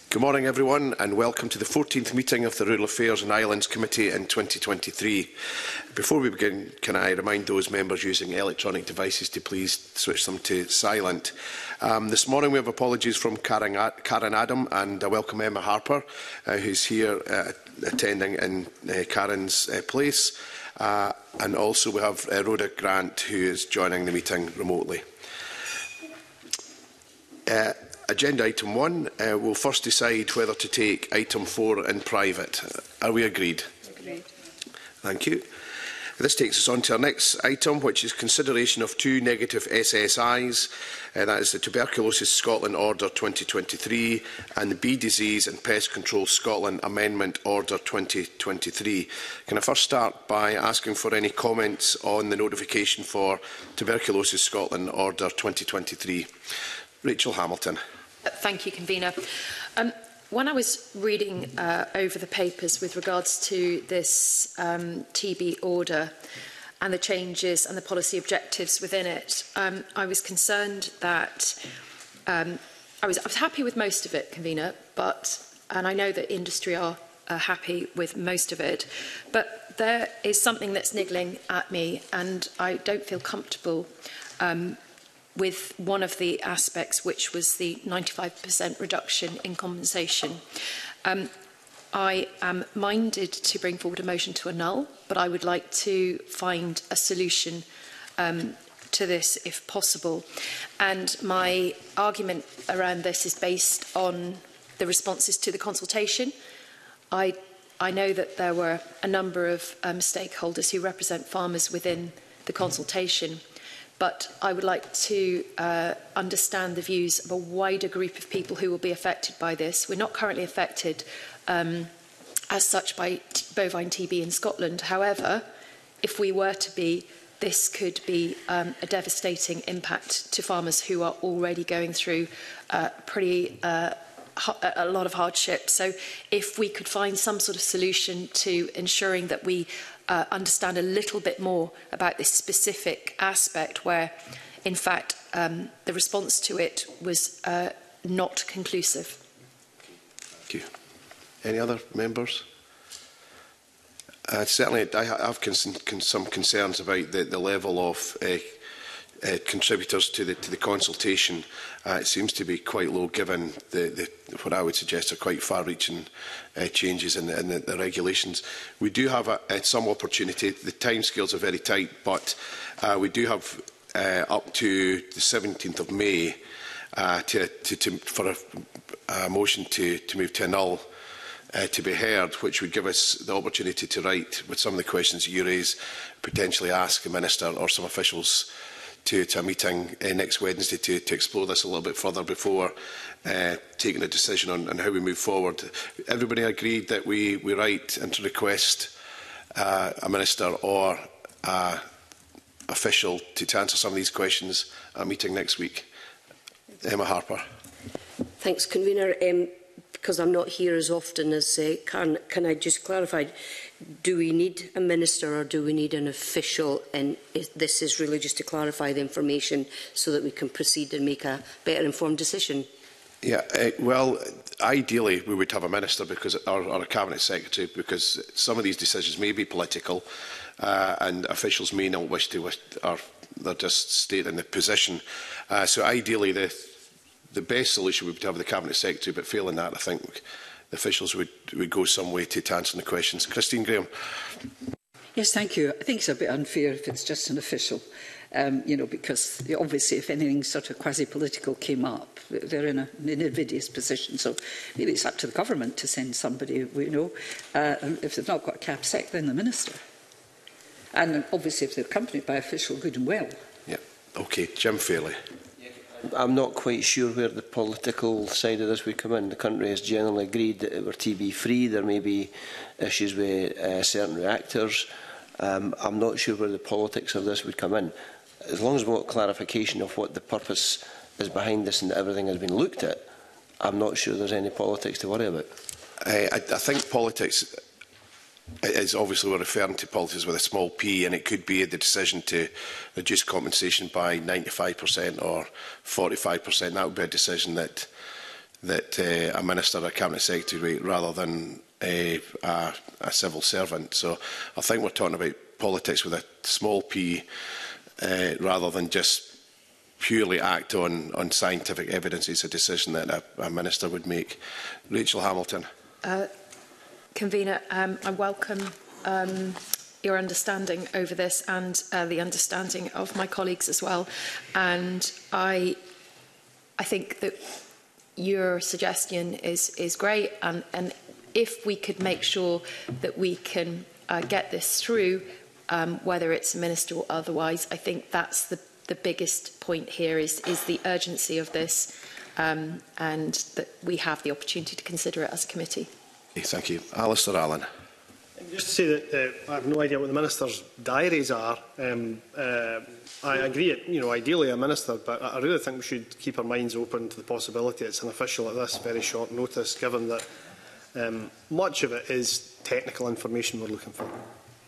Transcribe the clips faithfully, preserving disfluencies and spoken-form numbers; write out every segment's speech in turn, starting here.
Good morning, everyone, and welcome to the fourteenth meeting of the Rural Affairs and Islands Committee in twenty twenty-three. Before we begin, can I remind those members using electronic devices to please switch them to silent. Um, this morning we have apologies from Karen, Ad Karen Adam, and I welcome Emma Harper, uh, who is here uh, attending in uh, Karen's uh, place. Uh, and also we have uh, Rhoda Grant, who is joining the meeting remotely. Uh, Agenda item one, uh, we'll first decide whether to take item four in private. Are we agreed? Agreed. Thank you. This takes us on to our next item, which is consideration of two negative S S Is. Uh, that is the Tuberculosis Scotland Order twenty twenty-three and the Bee Disease and Pest Control Scotland Amendment Order twenty twenty-three. Can I first start by asking for any comments on the notification for Tuberculosis Scotland Order twenty twenty-three? Rachel Hamilton. Thank you, Convener. Um, when I was reading uh, over the papers with regards to this um, T B order and the changes and the policy objectives within it, um, I was concerned that um, I, was, I was happy with most of it, Convener, but, and I know that industry are uh, happy with most of it, but there is something that's niggling at me and I don't feel comfortable um, with one of the aspects, which was the ninety-five percent reduction in compensation. Um, I am minded to bring forward a motion to annul, but I would like to find a solution um, to this if possible. And my argument around this is based on the responses to the consultation. I, I know that there were a number of um, stakeholders who represent farmers within the consultation, but I would like to uh, understand the views of a wider group of people who will be affected by this. We're not currently affected um, as such by bovine T B in Scotland. However, if we were to be, this could be um, a devastating impact to farmers who are already going through uh, pretty uh, a lot of hardship. So if we could find some sort of solution to ensuring that we Uh, understand a little bit more about this specific aspect where, in fact, um, the response to it was uh, not conclusive. Thank you. Any other members? Uh, certainly, I have cons cons some concerns about the, the level of uh, uh, contributors to the, to the consultation. Uh, it seems to be quite low, given the, the, what I would suggest are quite far-reaching uh, changes in, the, in the, the regulations. We do have a, a, some opportunity. The timescales are very tight, but uh, we do have uh, up to the seventeenth of May uh, to, to, to, for a, a motion to, to move to annul uh, to be heard, which would give us the opportunity to write with some of the questions that you raise, potentially ask the Minister or some officials To, to a meeting uh, next Wednesday to, to explore this a little bit further before uh, taking a decision on, on how we move forward. Everybody agreed that we, we write and to request uh, a Minister or an official to, to answer some of these questions at a meeting next week. Emma Harper. Thanks, Convener. Um, because I'm not here as often as uh, Karen, can I just clarify, do we need a minister or do we need an official? And if this is really just to clarify the information so that we can proceed and make a better informed decision. Yeah, uh, well, ideally we would have a minister because, or, or a cabinet secretary, because some of these decisions may be political uh, and officials may not wish to, wish, or they're just stating the position. Uh, so ideally the The best solution would be to have the Cabinet Secretary, but failing that, I think the officials would, would go some way to, to answering the questions. Christine Graham. Yes, thank you. I think it's a bit unfair if it's just an official, um, you know, because obviously if anything sort of quasi-political came up, they're in a, an invidious position. So maybe it's up to the government to send somebody, you know, uh, and if they've not got a cap sec, then the minister. And obviously if they're accompanied by official, good and well. Yeah. Okay, Jim Fairley. I'm not quite sure where the political side of this would come in. The country has generally agreed that it were T B free. There may be issues with uh, certain reactors. Um, I'm not sure where the politics of this would come in. As long as we want clarification of what the purpose is behind this and that everything has been looked at, I'm not sure there's any politics to worry about. Uh, I, I think politics is obviously we're referring to politics with a small p, and it could be the decision to reduce compensation by ninety-five percent or forty-five percent. That would be a decision that that uh, a minister or a cabinet secretary rather than uh, a, a civil servant. So I think we're talking about politics with a small p, uh, rather than just purely act on, on scientific evidence. It's a decision that a, a minister would make. Rachel Hamilton. Uh, Convener, um, I welcome um, your understanding over this and uh, the understanding of my colleagues as well. And I, I think that your suggestion is, is great. And, and if we could make sure that we can uh, get this through, um, whether it's a minister or otherwise, I think that's the, the biggest point here is, is the urgency of this, um, and that we have the opportunity to consider it as a committee. Thank you. Alistair Allen. Just to say that uh, I have no idea what the minister's diaries are. Um, uh, I agree, it, you know, ideally a minister, but I really think we should keep our minds open to the possibility it's an official at this very short notice, given that um, much of it is technical information we're looking for.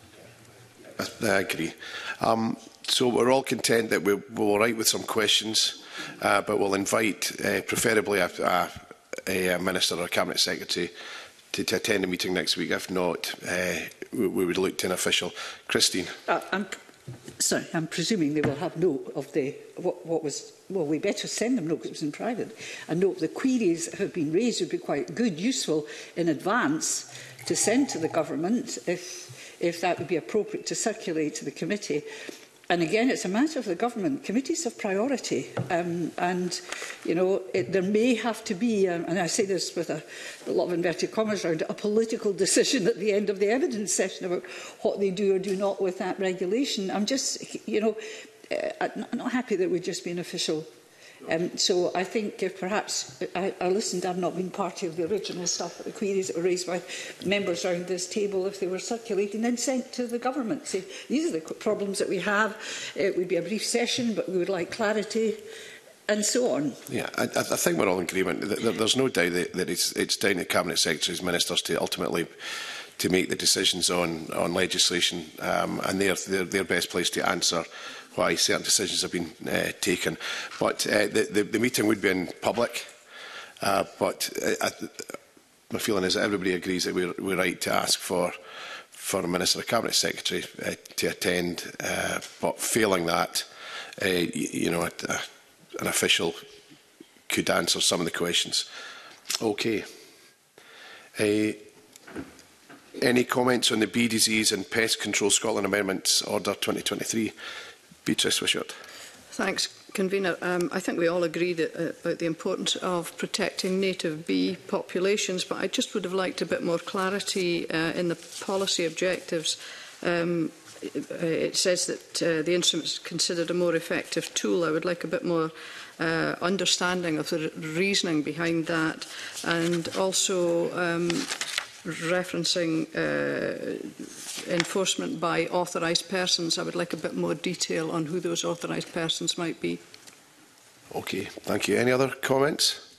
I, I agree. Um, so we're all content that we, we're all right with some questions, uh, but we'll invite, uh, preferably a, a, a minister or a cabinet secretary to, to attend a meeting next week. If not, uh, we, we would look to an official. Christine. Uh, I'm, sorry, I'm presuming they will have note of the what, what was. Well, we better send them note because it was in private. And note the queries that have been raised would be quite good, useful in advance to send to the government if if that would be appropriate to circulate to the committee. And again, it's a matter of the government. Committees have priority. Um, and, you know, it, there may have to be, um, and I say this with a, a lot of inverted commas around it, a political decision at the end of the evidence session about what they do or do not with that regulation. I'm just, you know, uh, I'm not happy that we'd just be an official. Um, so I think if perhaps, I, I listened, I've not been part of the original stuff, the queries that were raised by members around this table, if they were circulated then sent to the government. Say, these are the problems that we have. It would be a brief session, but we would like clarity, and so on. Yeah, I, I think we're all in agreement. There's no doubt that, that it's, it's down to cabinet secretaries, ministers to ultimately to make the decisions on, on legislation, um, and they're, they're, they're best placed to answer why certain decisions have been uh, taken. But uh, the, the, the meeting would be in public. Uh, but uh, I, my feeling is that everybody agrees that we're, we're right to ask for for a minister or cabinet secretary uh, to attend. Uh, but failing that, uh, you, you know, a, a, an official could answer some of the questions. Okay. Uh, any comments on the Bee Disease and Pest Control Scotland Amendments Order twenty twenty-three? Beatrice Wishart. Thanks, Convener. Um, I think we all agree that, uh, about the importance of protecting native bee populations, but I just would have liked a bit more clarity uh, in the policy objectives. Um, it, it says that uh, the instrument is considered a more effective tool. I would like a bit more uh, understanding of the reasoning behind that, and also um, referencing uh, enforcement by authorised persons. I would like a bit more detail on who those authorised persons might be. Okay, thank you. Any other comments?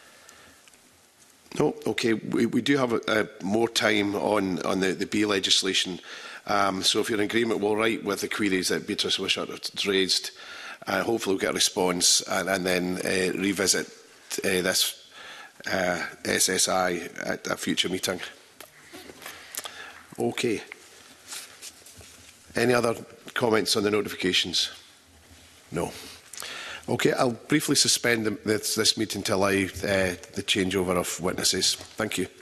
No? Okay, we, we do have uh, more time on, on the, the bee legislation. Um, so if you're in agreement, we'll write with the queries that Beatrice Wishart has raised. Uh, hopefully we'll get a response and, and then uh, revisit uh, this uh, S S I at a future meeting. Okay. Any other comments on the notifications? No. Okay, I'll briefly suspend the, this, this meeting to allow uh, the changeover of witnesses. Thank you.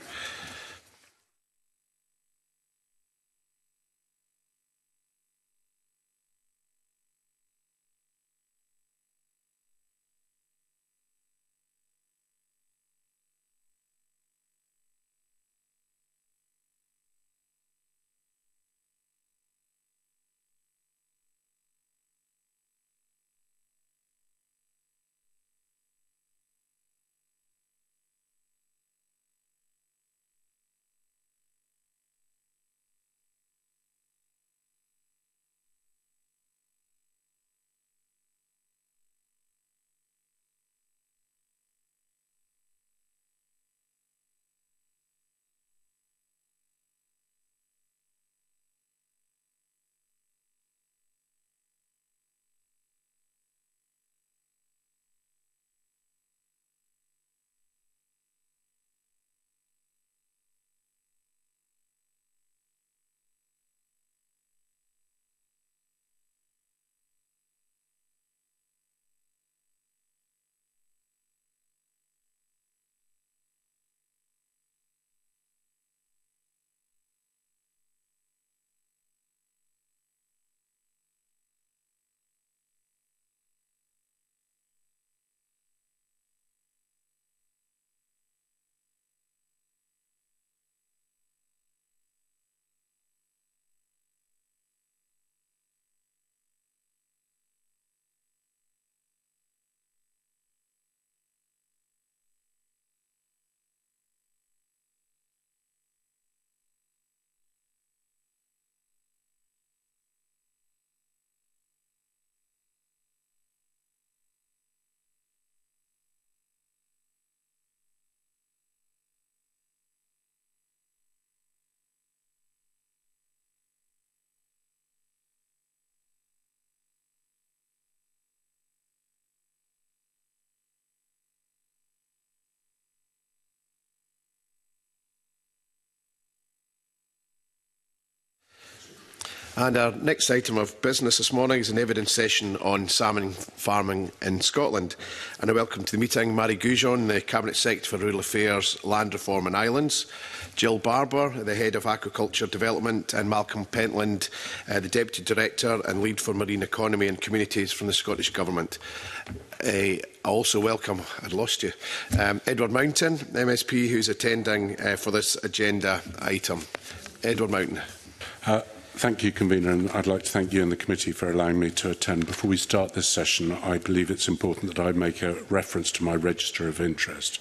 And our next item of business this morning is an evidence session on salmon farming in Scotland. And I welcome to the meeting Mary Goujon, the Cabinet Secretary for Rural Affairs, Land Reform and Islands, Jill Barber, the Head of Aquaculture Development, and Malcolm Pentland, uh, the Deputy Director and Lead for Marine Economy and Communities from the Scottish Government. Uh, I also welcome, I'd lost you, um, Edward Mountain, M S P, who is attending uh, for this agenda item. Edward Mountain. Uh, Thank you, Convener, and I'd like to thank you and the committee for allowing me to attend. Before we start this session, I believe it's important that I make a reference to my register of interest.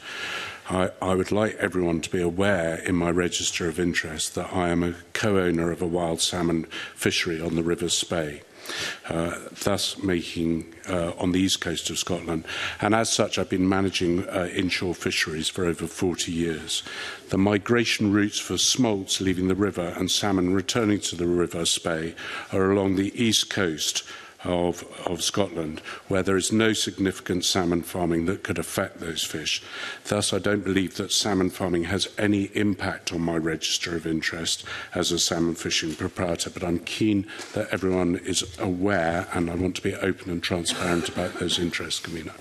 I, I would like everyone to be aware in my register of interest that I am a co-owner of a wild salmon fishery on the River Spey. Uh, thus making uh, on the east coast of Scotland, and as such I've been managing uh, inshore fisheries for over forty years. The migration routes for smolts leaving the river and salmon returning to the River Spey are along the east coast of, of Scotland, where there is no significant salmon farming that could affect those fish. Thus, I don't believe that salmon farming has any impact on my register of interest as a salmon fishing proprietor, but I'm keen that everyone is aware, and I want to be open and transparent about those interests, Convener.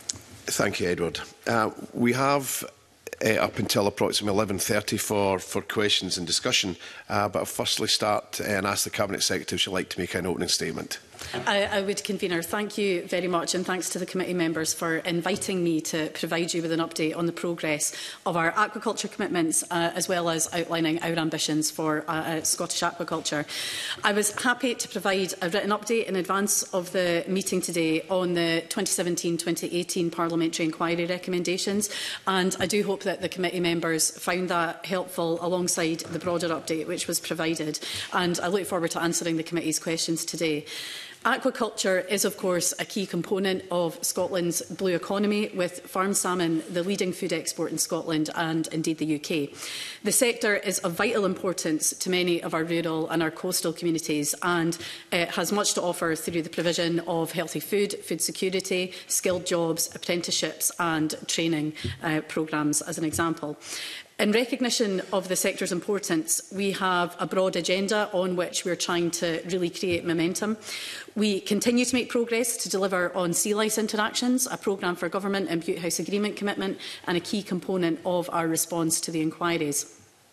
Thank you, Edward. Uh, we have Uh, up until approximately eleven thirty for, for questions and discussion. Uh, but I'll firstly start uh, and ask the Cabinet Secretary if she'd like to make an opening statement. I, I would, Convener. Thank you very much, and thanks to the committee members for inviting me to provide you with an update on the progress of our aquaculture commitments, uh, as well as outlining our ambitions for uh, uh, Scottish aquaculture. I was happy to provide a written update in advance of the meeting today on the twenty seventeen twenty eighteen Parliamentary Inquiry recommendations, and I do hope that the committee members found that helpful alongside the broader update which was provided, and I look forward to answering the committee's questions today. Aquaculture is, of course, a key component of Scotland's blue economy, with farm salmon the leading food export in Scotland and indeed the U K. The sector is of vital importance to many of our rural and our coastal communities, and uh, has much to offer through the provision of healthy food, food security, skilled jobs, apprenticeships and training uh, programmes, as an example. In recognition of the sector's importance, we have a broad agenda on which we are trying to really create momentum. We continue to make progress to deliver on sea lice interactions, a programme for government and Butte House Agreement commitment, and a key component of our response to the inquiries.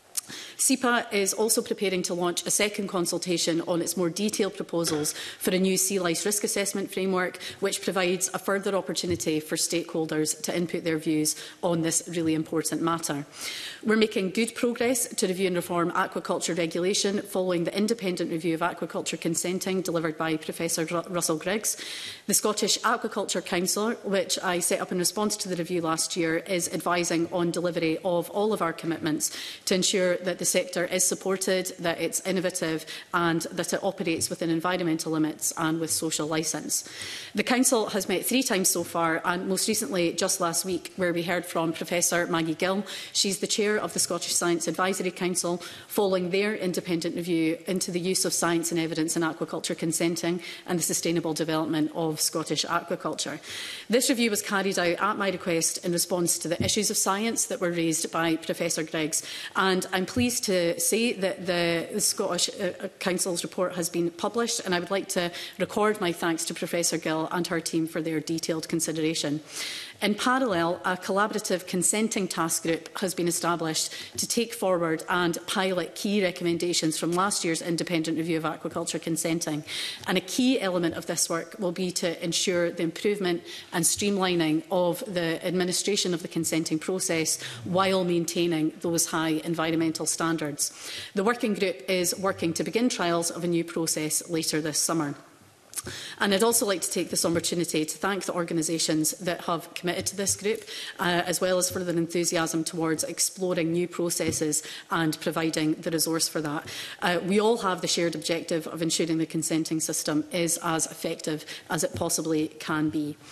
SEPA is also preparing to launch a second consultation on its more detailed proposals for a new sea lice risk assessment framework, which provides a further opportunity for stakeholders to input their views on this really important matter. We're making good progress to review and reform aquaculture regulation following the independent review of aquaculture consenting delivered by Professor Ru- Russell Griggs. The Scottish Aquaculture Council, which I set up in response to the review last year, is advising on delivery of all of our commitments to ensure that the sector is supported, that it's innovative and that it operates within environmental limits and with social licence. The Council has met three times so far, and most recently just last week, where we heard from Professor Maggie Gill. She's the Chair of the Scottish Science Advisory Council, following their independent review into the use of science and evidence in aquaculture consenting and the sustainable development of Scottish aquaculture. This review was carried out at my request in response to the issues of science that were raised by Professor Griggs, and I'm pleased to say that the, the Scottish uh, Council's report has been published, and I would like to record my thanks to Professor Gill and her team for their detailed consideration. In parallel, a collaborative consenting task group has been established to take forward and pilot key recommendations from last year's independent review of aquaculture consenting. And a key element of this work will be to ensure the improvement and streamlining of the administration of the consenting process while maintaining those high environmental standards. The working group is working to begin trials of a new process later this summer. And I'd also like to take this opportunity to thank the organisations that have committed to this group, uh, as well as for their enthusiasm towards exploring new processes and providing the resource for that. Uh, we all have the shared objective of ensuring the consenting system is as effective as it possibly can be.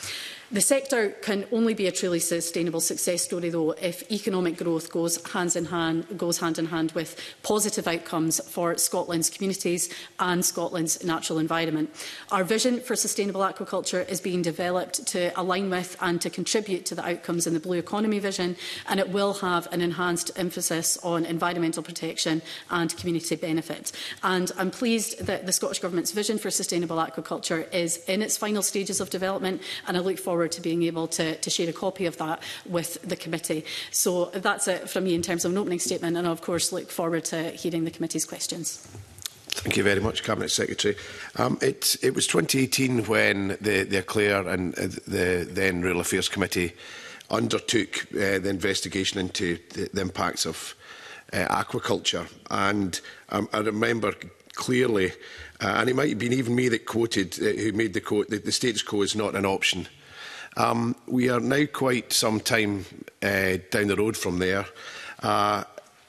The sector can only be a truly sustainable success story, though, if economic growth goes hands in hand, goes hand in hand with positive outcomes for Scotland's communities and Scotland's natural environment. Our vision for sustainable aquaculture is being developed to align with and to contribute to the outcomes in the Blue Economy vision, and it will have an enhanced emphasis on environmental protection and community benefit. And I'm pleased that the Scottish Government's vision for sustainable aquaculture is in its final stages of development, and I look forward to being able to, to share a copy of that with the committee. So that's it from me in terms of an opening statement, and I of course look forward to hearing the committee's questions. Thank you very much, Cabinet Secretary. Um, it, it was twenty eighteen when the, the Eclair and uh, the then Rural Affairs Committee undertook uh, the investigation into the, the impacts of uh, aquaculture. And um, I remember clearly, uh, and it might have been even me that quoted, uh, who made the quote, that the status quo is not an option. Um, we are now quite some time uh, down the road from there. Uh,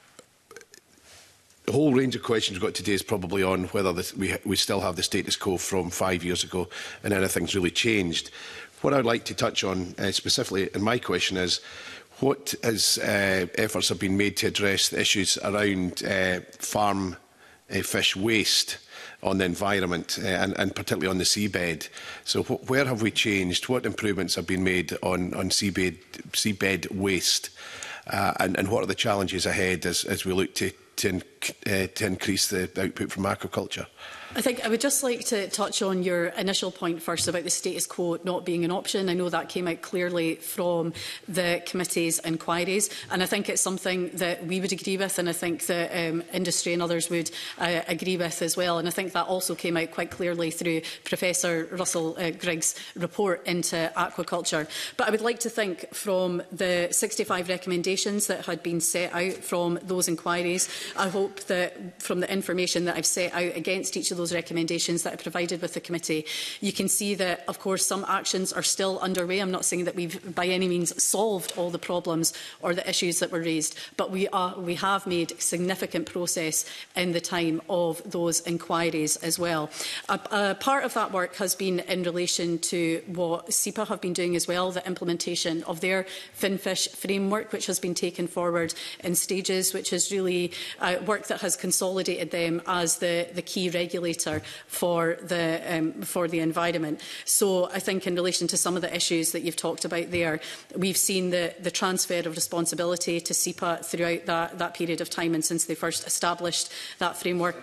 the whole range of questions we've got today is probably on whether this, we, we still have the status quo from five years ago and anything's really changed. What I'd like to touch on uh, specifically in my question is what is, uh, efforts have been made to address the issues around uh, farm uh, fish waste on the environment uh, and, and particularly on the seabed. So wh where have we changed? What improvements have been made on, on seabed, seabed waste? Uh, and, and what are the challenges ahead as, as we look to, to, in, uh, to increase the output from aquaculture? I think I would just like to touch on your initial point first about the status quo not being an option. I know that came out clearly from the committee's inquiries, and I think it's something that we would agree with, and I think the um, industry and others would uh, agree with as well. And I think that also came out quite clearly through Professor Russell uh, Grigg's report into aquaculture. But I would like to think from the sixty-five recommendations that had been set out from those inquiries, I hope that from the information that I've set out against each of those those recommendations that I provided with the committee, you can see that, of course, some actions are still underway. I'm not saying that we've by any means solved all the problems or the issues that were raised, but we, are, we have made significant progress in the time of those inquiries as well. A, a part of that work has been in relation to what SEPA have been doing as well, the implementation of their finfish framework, which has been taken forward in stages, which is really uh, work that has consolidated them as the, the key regulator for the, um, for the environment. So I think in relation to some of the issues that you've talked about there, we've seen the, the transfer of responsibility to SEPA throughout that, that period of time and since they first established that framework.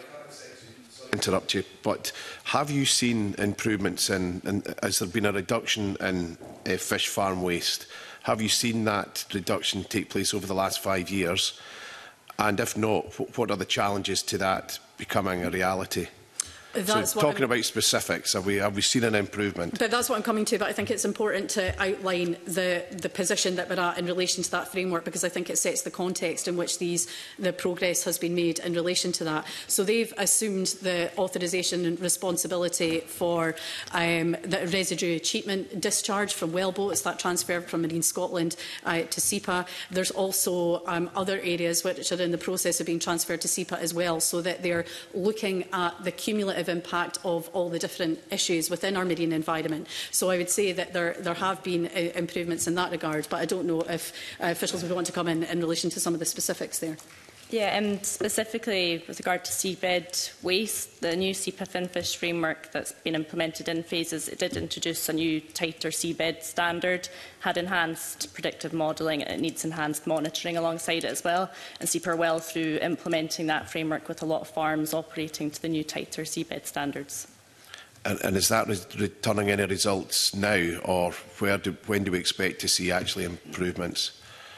Interrupt you, but have you seen improvements in, in has there been a reduction in uh, fish farm waste? Have you seen that reduction take place over the last five years? And if not, what are the challenges to that becoming a reality? That's so talking about specifics, have we, have we seen an improvement? But that's what I'm coming to, but I think it's important to outline the, the position that we're at in relation to that framework, because I think it sets the context in which these, the progress has been made in relation to that. So they've assumed the authorisation and responsibility for um, the residue treatment discharge from wellboats, that transfer from Marine Scotland uh, to SEPA. There's also um, other areas which are in the process of being transferred to SEPA as well, so that they're looking at the cumulative impact of all the different issues within our marine environment. So I would say that there, there have been uh, improvements in that regard, but I don't know if uh, officials would want to come in in relation to some of the specifics there. Yeah, and specifically with regard to seabed waste, the new SEPA finfish framework that's been implemented in phases, it did introduce a new tighter seabed standard, had enhanced predictive modelling, and it needs enhanced monitoring alongside it as well. And SEPA are well through implementing that framework with a lot of farms operating to the new tighter seabed standards. And, and is that re returning any results now, or where do, when do we expect to see actually improvements?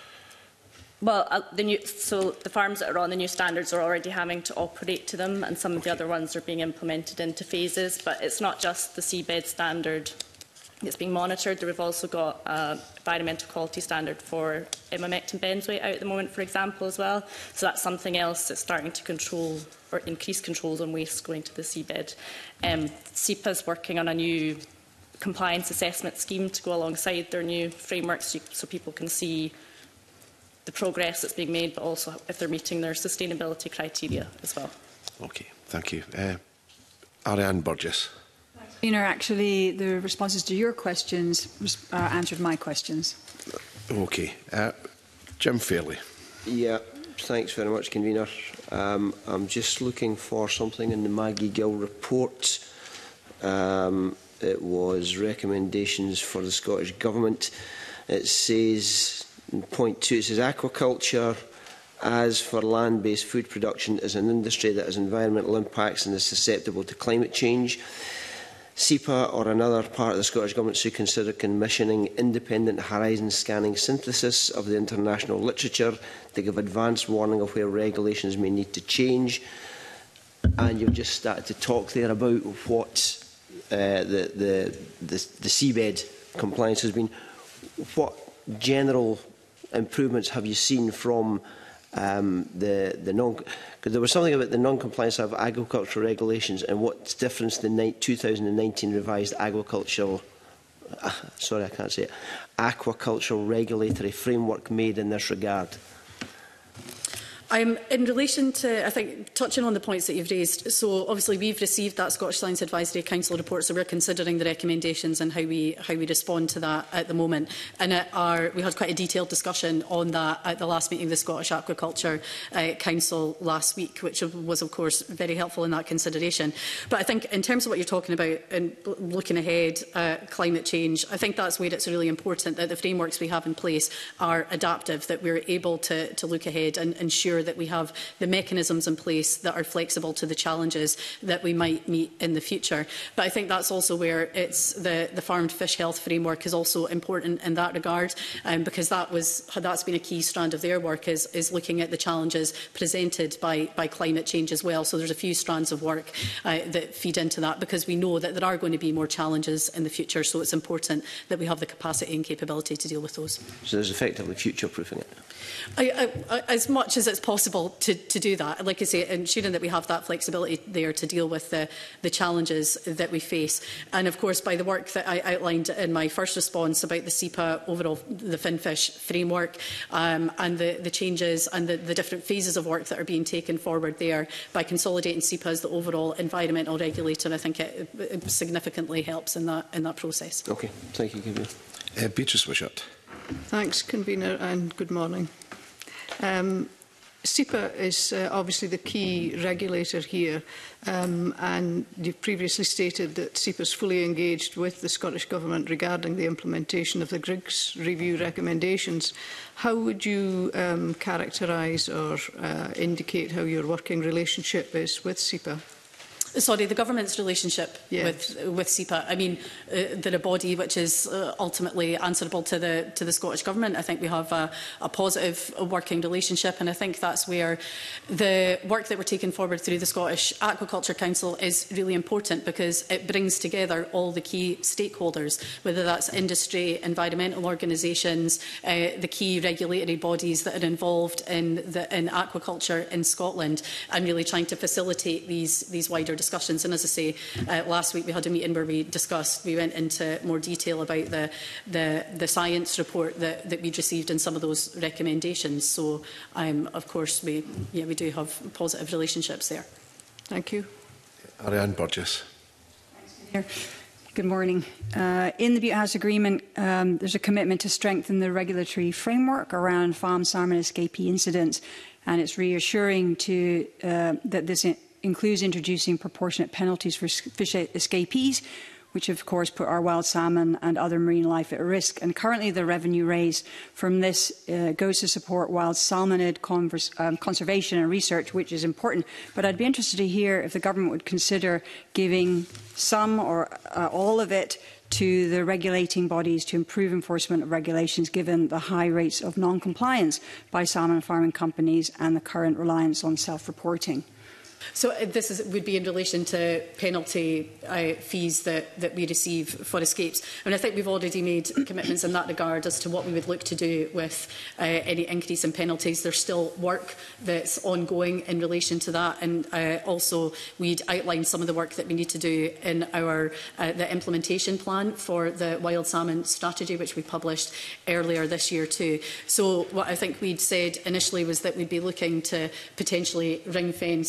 Well, uh, the new, so the farms that are on the new standards are already having to operate to them, and some of the other ones are being implemented into phases. But it's not just the seabed standard that's being monitored. We've also got a environmental quality standard for imamectin benzoate out at the moment, for example, as well. So that's something else that's starting to control or increase controls on waste going to the seabed. Um, SEPA is working on a new compliance assessment scheme to go alongside their new frameworks, so people can see the progress that's being made, but also if they're meeting their sustainability criteria as well. Okay, thank you. Uh, Ariane Burgess. Thanks, Convener, actually, the responses to your questions uh, answered my questions. Okay. Uh, Jim Fairley. Yeah, thanks very much, Convener. Um, I'm just looking for something in the Maggie Gill report. Um, it was recommendations for the Scottish Government. It says, in point two, it says aquaculture, as for land-based food production, is an industry that has environmental impacts and is susceptible to climate change. S I P A or another part of the Scottish Government should consider commissioning independent horizon scanning synthesis of the international literature to give advance warning of where regulations may need to change. And you've just started to talk there about what uh, the, the, the, the seabed compliance has been. What general improvements have you seen from um, the, the non... Because there was something about the non-compliance of agricultural regulations and what's difference the two thousand nineteen revised agricultural... Uh, sorry, I can't say it. Aquacultural regulatory framework made in this regard. Um, in relation to, I think, touching on the points that you've raised, so obviously we've received that Scottish Science Advisory Council report, so we're considering the recommendations and how we how we respond to that at the moment. And at our, we had quite a detailed discussion on that at the last meeting of the Scottish Aquaculture uh, Council last week, which was, of course, very helpful in that consideration. But I think in terms of what you're talking about and looking ahead, uh, climate change, I think that's where it's really important that the frameworks we have in place are adaptive, that we're able to, to look ahead and ensure that we have the mechanisms in place that are flexible to the challenges that we might meet in the future. But I think that's also where it's the, the farmed fish health framework is also important in that regard, um, because that was, that's been a key strand of their work, is, is looking at the challenges presented by, by climate change as well. So there's a few strands of work uh, that feed into that, because we know that there are going to be more challenges in the future, so it's important that we have the capacity and capability to deal with those. So there's effectively future-proofing it? I, I, as much as it's possible to, to do that, like I say, ensuring that we have that flexibility there to deal with the, the challenges that we face. And of course, by the work that I outlined in my first response about the S I P A overall, the Finfish framework, um, and the, the changes and the, the different phases of work that are being taken forward there, by consolidating S I P A as the overall environmental regulator, I think it, it significantly helps in that, in that process. Okay, thank you, Convener. Uh, Beatrice Wishart. Thanks, Convener, and good morning. Um, S I P A is uh, obviously the key regulator here, um, and you've previously stated that S I P A is fully engaged with the Scottish Government regarding the implementation of the Griggs review recommendations. How would you um, characterise or uh, indicate how your working relationship is with S I P A? Sorry, the government's relationship yes. with with S I P A. I mean, uh, they're a body which is uh, ultimately answerable to the to the Scottish Government. I think we have a, a positive working relationship, and I think that's where the work that we're taking forward through the Scottish Aquaculture Council is really important, because it brings together all the key stakeholders, whether that's industry, environmental organisations, uh, the key regulatory bodies that are involved in the in aquaculture in Scotland, and really trying to facilitate these these wider discussions. And as I say, uh, last week we had a meeting where we discussed, we went into more detail about the, the, the science report that, that we'd received and some of those recommendations. So, um, of course, we, yeah, we do have positive relationships there. Thank you. Ariane Burgess. Good morning. Uh, in the Butte House Agreement, um, there's a commitment to strengthen the regulatory framework around farm salmon escapee incidents, and it's reassuring to uh, that this in includes introducing proportionate penalties for fish escapees, which of course put our wild salmon and other marine life at risk. And currently the revenue raised from this uh, goes to support wild salmonid um, conservation and research, which is important. But I'd be interested to hear if the government would consider giving some or uh, all of it to the regulating bodies to improve enforcement of regulations, given the high rates of non-compliance by salmon farming companies and the current reliance on self-reporting. So uh, this is, would be in relation to penalty uh, fees that, that we receive for escapes. And I think we've already made commitments in that regard as to what we would look to do with uh, any increase in penalties. There's still work that's ongoing in relation to that, and uh, also we'd outlined some of the work that we need to do in our uh, the implementation plan for the wild salmon strategy, which we published earlier this year too. So what I think we'd said initially was that we'd be looking to potentially ring fence any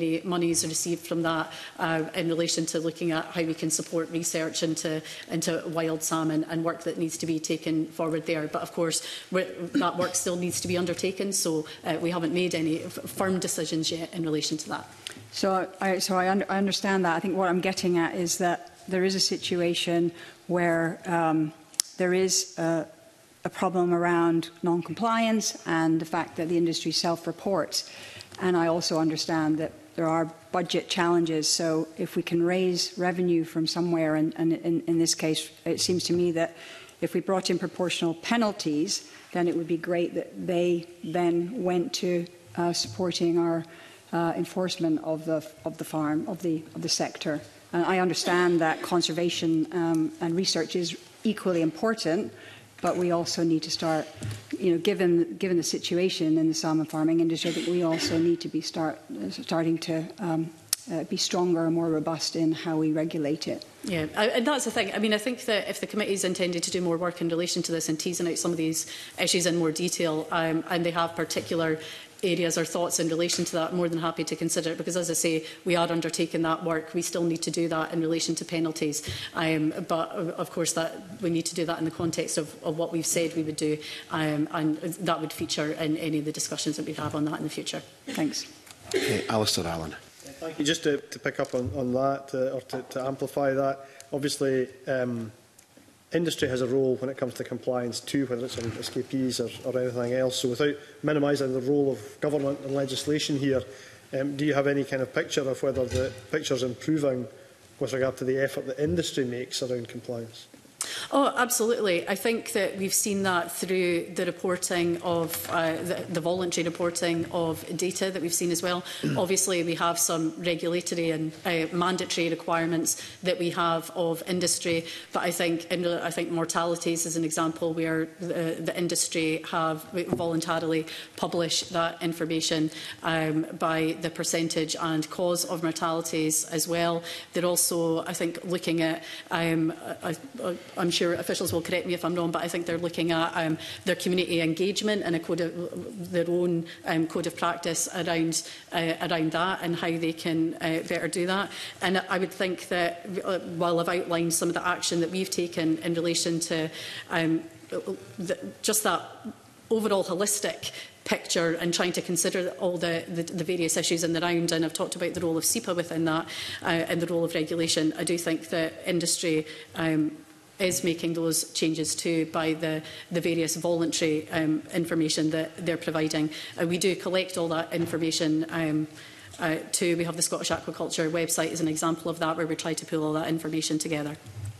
any monies received from that uh, in relation to looking at how we can support research into, into wild salmon and work that needs to be taken forward there. But of course, we're, that work still needs to be undertaken, so uh, we haven't made any f firm decisions yet in relation to that. So, I, so I, un I understand that. I think what I'm getting at is that there is a situation where um, there is a, a problem around non-compliance and the fact that the industry self-reports. And I also understand that there are budget challenges. So if we can raise revenue from somewhere, and, and in, in this case, it seems to me that if we brought in proportional penalties, then it would be great that they then went to uh, supporting our uh, enforcement of the, of the farm, of the, of the sector. And I understand that conservation um, and research is equally important, but we also need to start, you know, given given the situation in the salmon farming industry, that we also need to be start starting to um, uh, be stronger and more robust in how we regulate it. Yeah, and that's the thing. I mean, I think that if the committee is intended to do more work in relation to this and teasing out some of these issues in more detail, um, and they have particular areas or thoughts in relation to that, more than happy to consider it, because as I say, we are undertaking that work. We still need to do that in relation to penalties, um, but of course that we need to do that in the context of, of what we've said we would do, um, and that would feature in any of the discussions that we have on that in the future. Thanks. Okay, Alistair Allen. Thank you. Just to, to pick up on, on that, uh, or to, to amplify that, obviously um, industry has a role when it comes to compliance too, whether it's on escapees or, or anything else. So without minimising the role of government and legislation here, um, do you have any kind of picture of whether the picture is improving with regard to the effort that industry makes around compliance? Oh, absolutely. I think that we've seen that through the reporting of uh, the, the voluntary reporting of data that we've seen as well. Obviously, we have some regulatory and uh, mandatory requirements that we have of industry, but I think in, I think mortalities is an example where the, the industry have voluntarily published that information um, by the percentage and cause of mortalities as well. They're also, I think, looking at um, I, I, I'm sure officials will correct me if I'm wrong, but I think they're looking at um, their community engagement and a code of, their own um, code of practice around uh, around that and how they can uh, better do that. And I would think that uh, while I've outlined some of the action that we've taken in relation to um, the, just that overall holistic picture and trying to consider all the, the, the various issues in the round, and I've talked about the role of S E P A within that uh, and the role of regulation. I do think that industry um, is making those changes too by the, the various voluntary um, information that they're providing. Uh, we do collect all that information um, uh, too. We have the Scottish Aquaculture website as an example of that, where we try to pull all that information together.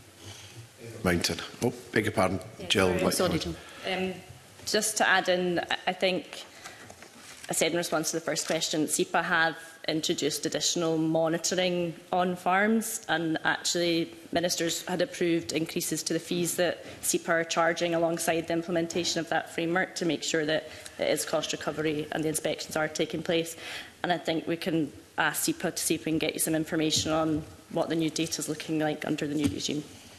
Mountain. Oh, beg your pardon, Yeah, Jill. sorry, Like sorry, Jill. Um, just to add in, I think, I said in response to the first question, S E P A have introduced additional monitoring on farms, and actually ministers had approved increases to the fees that S E P A are charging alongside the implementation of that framework to make sure that it is cost recovery and the inspections are taking place. And I think we can ask S E P A to see if we can get you some information on what the new data is looking like under the new regime.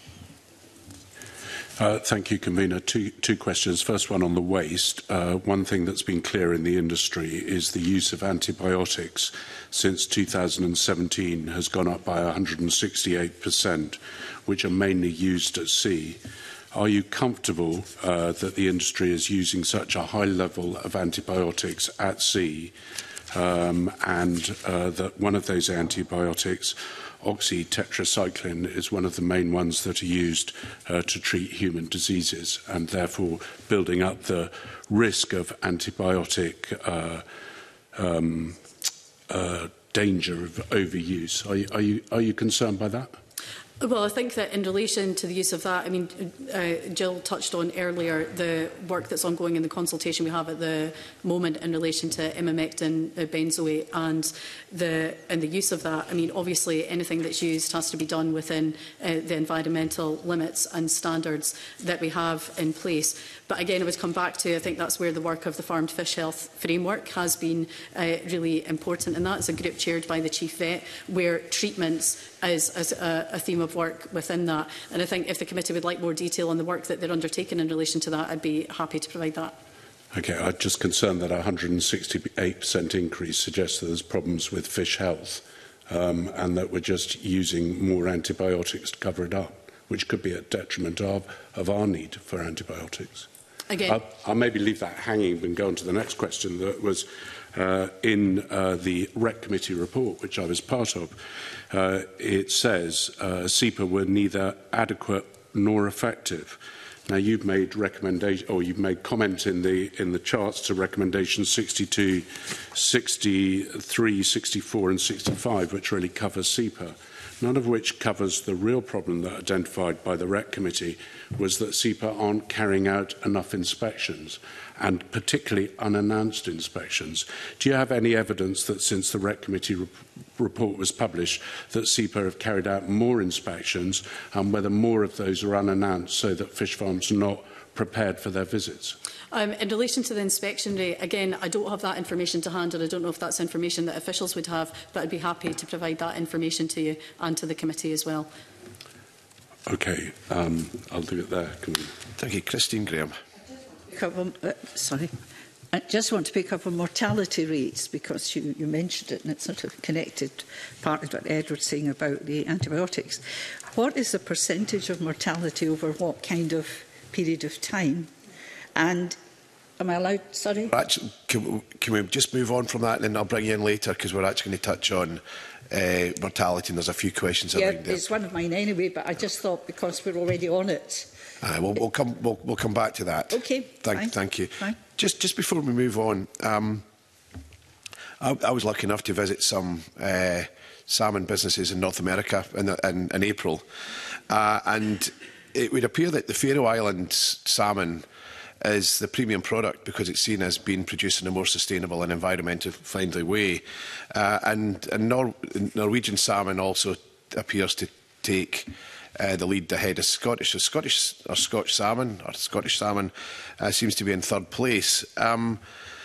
Uh, thank you, Convener. Two, two questions. First one on the waste. Uh, one thing that's been clear in the industry is the use of antibiotics since two thousand seventeen has gone up by one hundred sixty-eight percent, which are mainly used at sea. Are you comfortable uh, that the industry is using such a high level of antibiotics at sea, um, and uh, that one of those antibiotics, oxytetracycline, is one of the main ones that are used uh, to treat human diseases, and therefore building up the risk of antibiotic uh, um, uh, danger of overuse? Are you, are you, are you concerned by that? Well, I think that in relation to the use of that, I mean, uh, Jill touched on earlier the work that's ongoing in the consultation we have at the moment in relation to imamectin, uh, benzoate, and the and the use of that. I mean, obviously, anything that's used has to be done within uh, the environmental limits and standards that we have in place. But again, I would come back to, I think that's where the work of the Farmed Fish Health Framework has been uh, really important, and that's a group chaired by the Chief Vet, where treatments is, is a, a theme of work within that. And I think if the committee would like more detail on the work that they're undertaking in relation to that, I'd be happy to provide that. Okay, I'm just concerned that a one hundred and sixty-eight percent increase suggests that there's problems with fish health um, and that we're just using more antibiotics to cover it up, which could be at detriment of, of our need for antibiotics. Again, I'll, I'll maybe leave that hanging and go on to the next question that was uh, in uh, the R E C committee report, which I was part of. Uh, it says uh, SEPA were neither adequate nor effective. Now, you've made recommendation, or you've made comment in the in the charts to recommendations sixty-two, sixty-three, sixty-four, and sixty-five, which really cover SEPA. None of which covers the real problem that identified by the R E C committee was that SEPA aren't carrying out enough inspections, and particularly unannounced inspections. Do you have any evidence that since the R E C committee re report was published that SEPA have carried out more inspections, and whether more of those are unannounced so that fish farms are not prepared for their visits? Um, in relation to the inspection rate, again, I don't have that information to hand, and I don't know if that's information that officials would have, but I'd be happy to provide that information to you and to the committee as well. Okay, um, I'll do it there. Can we... Thank you. Christine Graham. On, uh, sorry. I just want to pick up on mortality rates, because you, you mentioned it and it's sort of connected partly to what Ed was saying about the antibiotics. What is the percentage of mortality over what kind of period of time? And am I allowed, sorry? Actually, can, can we just move on from that and then I'll bring you in later, because we're actually going to touch on uh, mortality and there's a few questions yeah, around there. It's one of mine anyway, but I just thought because we're already on it. Uh, we'll, we'll, come, we'll, we'll come back to that. Okay, Thank, fine. thank you. Fine. Just, just before we move on, um, I, I was lucky enough to visit some uh, salmon businesses in North America in, in, in April, uh, and it would appear that the Faroe Islands salmon is the premium product because it's seen as being produced in a more sustainable and environmentally friendly way. Uh, and and Nor Norwegian salmon also appears to take uh, the lead ahead of Scottish. So Scottish or Scotch salmon or Scottish salmon uh, seems to be in third place. Um,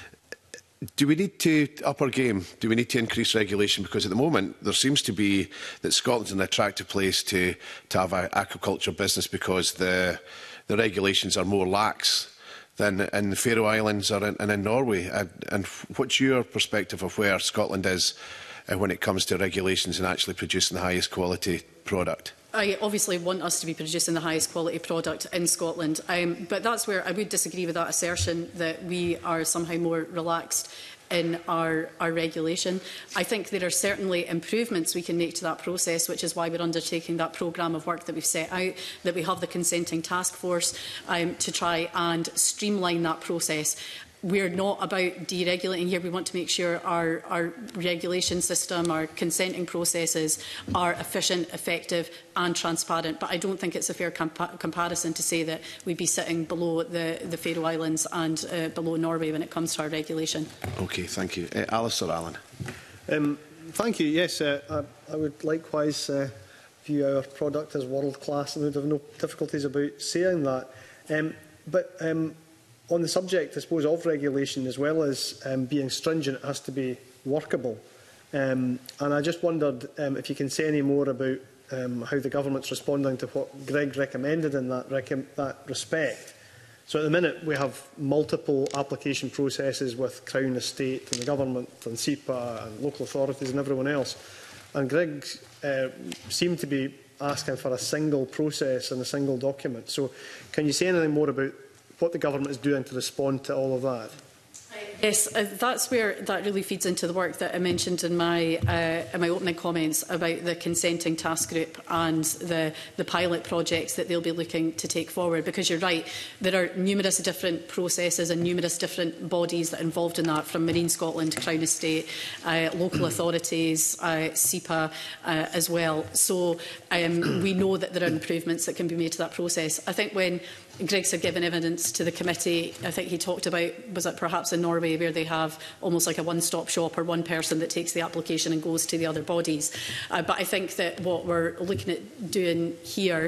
do we need to up our game? Do we need to increase regulation? Because at the moment there seems to be that Scotland's an attractive place to to have an aquaculture business because the the regulations are more lax than in the Faroe Islands or in, and in Norway. And, and what's your perspective of where Scotland is uh, when it comes to regulations and actually producing the highest quality product? I obviously want us to be producing the highest quality product in Scotland, um, but that's where I would disagree with that assertion that we are somehow more relaxed in our, our regulation. I think there are certainly improvements we can make to that process, which is why we're undertaking that programme of work that we've set out, that we have the consenting task force um, to try and streamline that process. We're not about deregulating here. We want to make sure our, our regulation system, our consenting processes are efficient, effective and transparent. But I don't think it's a fair compa comparison to say that we'd be sitting below the, the Faroe Islands and uh, below Norway when it comes to our regulation. Okay, thank you. Uh, Alistair Allen. Um, thank you. Yes, uh, I, I would likewise uh, view our product as world-class and would have no difficulties about saying that. Um, but um, on the subject, I suppose, of regulation, as well as um, being stringent, it has to be workable. Um, and I just wondered um, if you can say any more about um, how the government's responding to what Greg recommended in that, rec that respect. So at the minute, we have multiple application processes with Crown Estate and the government and SEPA and local authorities and everyone else. And Greg uh, seemed to be asking for a single process and a single document. So can you say anything more about what the government is doing to respond to all of that? Yes, uh, that's where that really feeds into the work that I mentioned in my uh, in my opening comments about the consenting task group and the, the pilot projects that they'll be looking to take forward. Because you're right, there are numerous different processes and numerous different bodies that are involved in that, from Marine Scotland, Crown Estate, uh, local authorities, uh, SEPA uh, as well. So um, we know that there are improvements that can be made to that process. I think when Greg's had given evidence to the committee, I think he talked about, was it perhaps in Norway, where they have almost like a one-stop shop or one person that takes the application and goes to the other bodies. Uh, but I think that what we're looking at doing here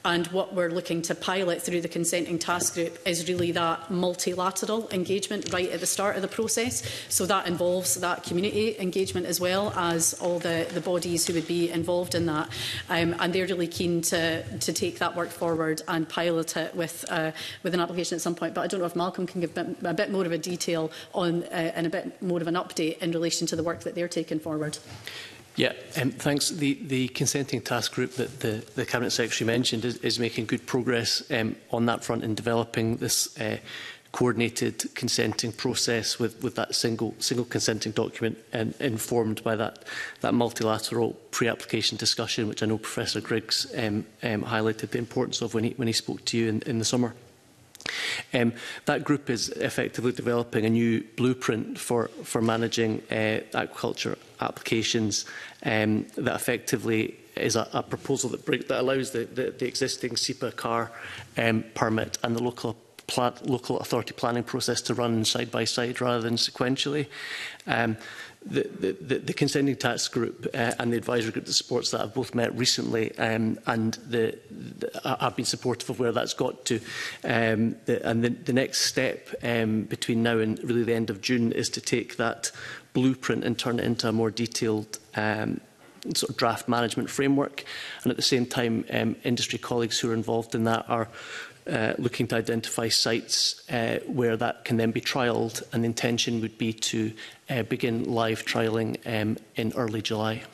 And what we're looking to pilot through the consenting task group is really that multilateral engagement right at the start of the process. So that involves that community engagement as well as all the, the bodies who would be involved in that. Um, and they're really keen to, to take that work forward and pilot it with, uh, with an application at some point. But I don't know if Malcolm can give a bit, a bit more of a detail on uh, and a bit more of an update in relation to the work that they're taking forward. Yeah, um, thanks. The, the consenting task group that the, the Cabinet Secretary mentioned is, is making good progress um, on that front in developing this uh, coordinated consenting process with, with that single, single consenting document and informed by that, that multilateral pre-application discussion, which I know Professor Griggs um, um, highlighted the importance of when he, when he spoke to you in, in the summer. Um, that group is effectively developing a new blueprint for, for managing uh, aquaculture applications um, that effectively is a, a proposal that, bring, that allows the, the, the existing SEPA car um, permit and the local, pla local authority planning process to run side by side rather than sequentially. Um, The, the, the consenting task group uh, and the advisory group that supports that have both met recently um, and the, the, have been supportive of where that's got to. Um, the, and the, the next step um, between now and really the end of June is to take that blueprint and turn it into a more detailed um, sort of draft management framework. And at the same time, um, industry colleagues who are involved in that are Uh, looking to identify sites uh, where that can then be trialled, and the intention would be to uh, begin live trialling um, in early July.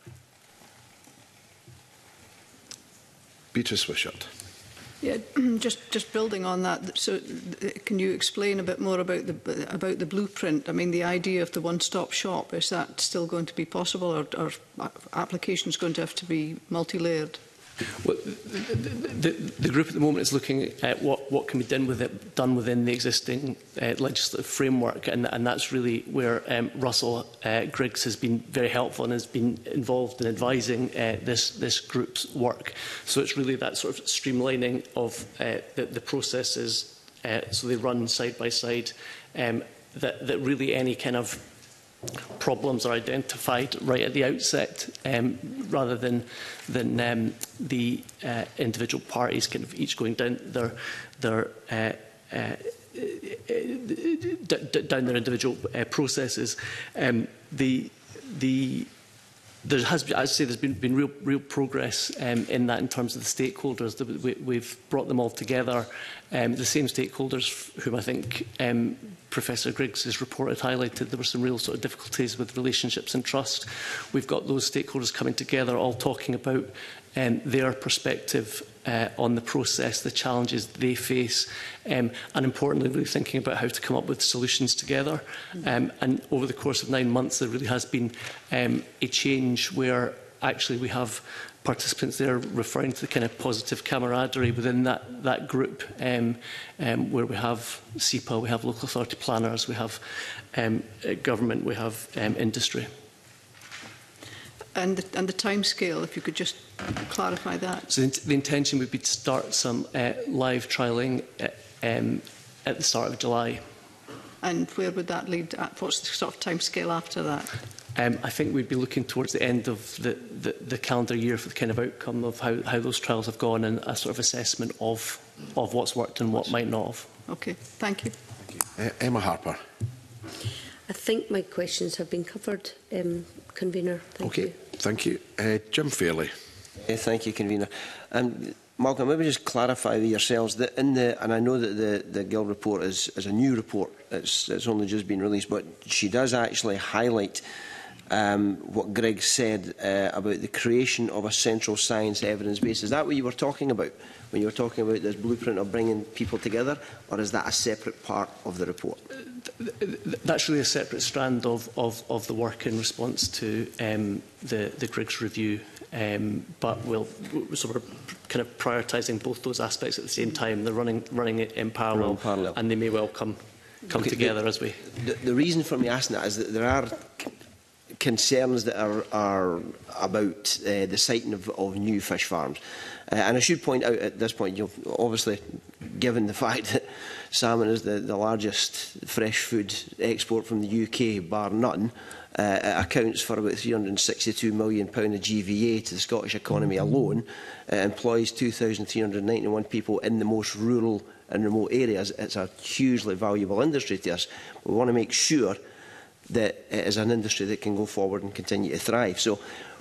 Beatrice Wishart. Yeah, just just building on that. So, can you explain a bit more about the about the blueprint? I mean, the idea of the one-stop shop, is that still going to be possible, or are applications going to have to be multi-layered? Well, the, the, the group at the moment is looking at what, what can be done with it, done within the existing uh, legislative framework, and, and that's really where um, Russell uh, Griggs has been very helpful and has been involved in advising uh, this, this group's work. So it's really that sort of streamlining of uh, the, the processes, uh, so they run side by side, um, that, that really any kind of problems are identified right at the outset, um, rather than than um, the uh, individual parties kind of each going down their their uh, uh, down their individual uh, processes. Um, the the There has been, I'd say, there's been, been real, real progress um, in that in terms of the stakeholders. The, we, we've brought them all together. Um, the same stakeholders whom I think um, Professor Griggs' report had highlighted. There were some real sort of difficulties with relationships and trust. We've got those stakeholders coming together, all talking about um, their perspective uh, on the process, the challenges they face, um, and importantly, really thinking about how to come up with solutions together. Um, and over the course of nine months, there really has been um, a change where actually we have participants there referring to the kind of positive camaraderie within that, that group, um, um, where we have SEPA, we have local authority planners, we have um, government, we have um, industry. And the, and the timescale, if you could just clarify that. So the, the intention would be to start some uh, live trialling uh, um, at the start of July. And where would that lead? At, what's the sort of timescale after that? Um, I think we'd be looking towards the end of the, the, the calendar year for the kind of outcome of how, how those trials have gone, and a sort of assessment of, of what's worked and what might not have. Okay, thank you. Thank you. Uh, Emma Harper. I think my questions have been covered, um, Convener. Thank okay, you. Thank you. Uh, Jim Fairley. Uh, thank you, Convener. Um, Malcolm, maybe just clarify with yourselves that in the, and I know that the, the Gill report is, is a new report, it's, it's only just been released, but she does actually highlight um, what Greg said uh, about the creation of a central science evidence base. Is that what you were talking about when you were talking about this blueprint of bringing people together, or is that a separate part of the report? That's really a separate strand of, of, of the work in response to um, the, the Griggs review. Um, but we'll, so we're kind of prioritising both those aspects at the same time. They're running, running it in parallel, parallel, and they may well come, come okay, together the, as we... The, the reason for me asking that is that there are concerns that are, are about uh, the siting of, of new fish farms. Uh, and I should point out at this point, you know, obviously, given the fact that salmon is the, the largest fresh food export from the U K, bar none, uh, it accounts for about three hundred and sixty-two million pounds of G V A to the Scottish economy alone. It employs two thousand three hundred and ninety-one people in the most rural and remote areas. It's a hugely valuable industry to us. We want to make sure that it is an industry that can go forward and continue to thrive. So,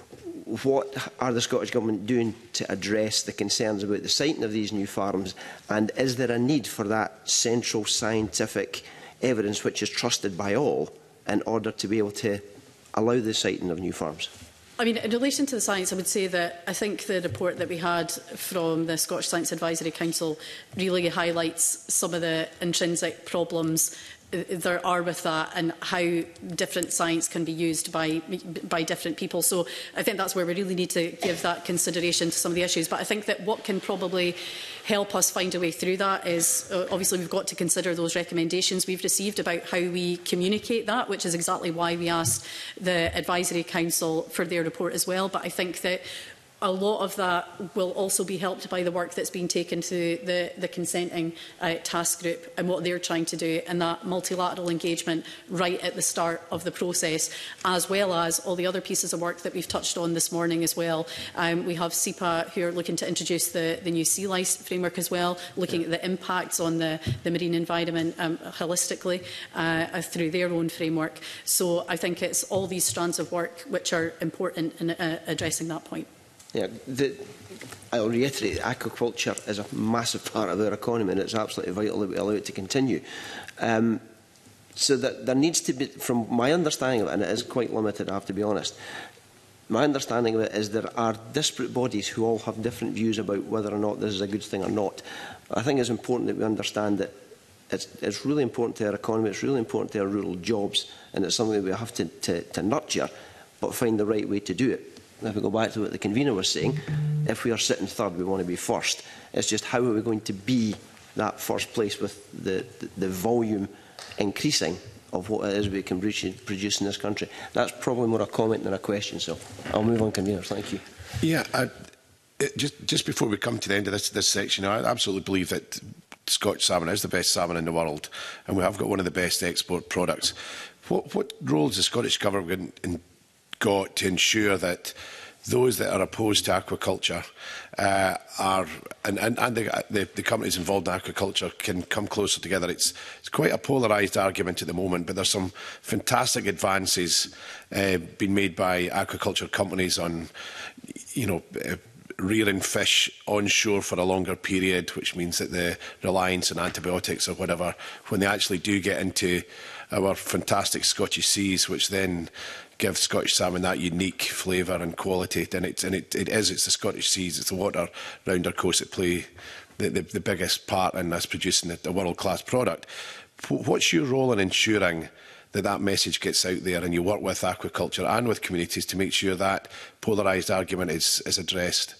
what are the Scottish Government doing to address the concerns about the siting of these new farms, and is there a need for that central scientific evidence which is trusted by all in order to be able to allow the siting of new farms? I mean, in relation to the science, I would say that I think the report that we had from the Scottish Science Advisory Council really highlights some of the intrinsic problems there are with that and how different science can be used by by different people. So I think that's where we really need to give that consideration to some of the issues. But I think that what can probably help us find a way through that is, uh, obviously, we've got to consider those recommendations we've received about how we communicate that, which is exactly why we asked the Advisory Council for their report as well. But I think that a lot of that will also be helped by the work that's been taken to the, the consenting uh, task group and what they're trying to do, and that multilateral engagement right at the start of the process, as well as all the other pieces of work that we've touched on this morning as well. Um, we have S I P A who are looking to introduce the, the new sea lice framework as well, looking at the impacts on the, the marine environment um, holistically uh, through their own framework. So I think it's all these strands of work which are important in uh, addressing that point. Yeah, the, I'll reiterate, aquaculture is a massive part of our economy, and it's absolutely vital that we allow it to continue. Um, so that there needs to be, from my understanding of it, and it is quite limited, I have to be honest, my understanding of it is there are disparate bodies who all have different views about whether or not this is a good thing or not. I think it's important that we understand that it's, it's really important to our economy, it's really important to our rural jobs, and it's something that we have to, to, to nurture, but find the right way to do it. If we go back to what the convener was saying, if we are sitting third, we want to be first. It's just how are we going to be that first place with the, the, the volume increasing of what it is we can produce in this country. That's probably more a comment than a question, so I'll move on, conveners. Thank you. Yeah, I, it, just, just before we come to the end of this, this section, I absolutely believe that Scotch salmon is the best salmon in the world, and we have got one of the best export products. What, what role has the Scottish Government in, got to ensure that those that are opposed to aquaculture uh, are, and, and, and the, the, the companies involved in aquaculture can come closer together? It's, it's quite a polarised argument at the moment, but there's some fantastic advances uh, being made by aquaculture companies on, you know, uh, rearing fish onshore for a longer period, which means that the reliance on antibiotics or whatever, when they actually do get into our fantastic Scottish seas, which then give Scottish salmon that unique flavour and quality, and, it's, and it, it is, it's the Scottish seas, it's the water round our coast that play the, the, the biggest part in us producing a, a world-class product. What's your role in ensuring that that message gets out there, and you work with aquaculture and with communities to make sure that polarised argument is, is addressed?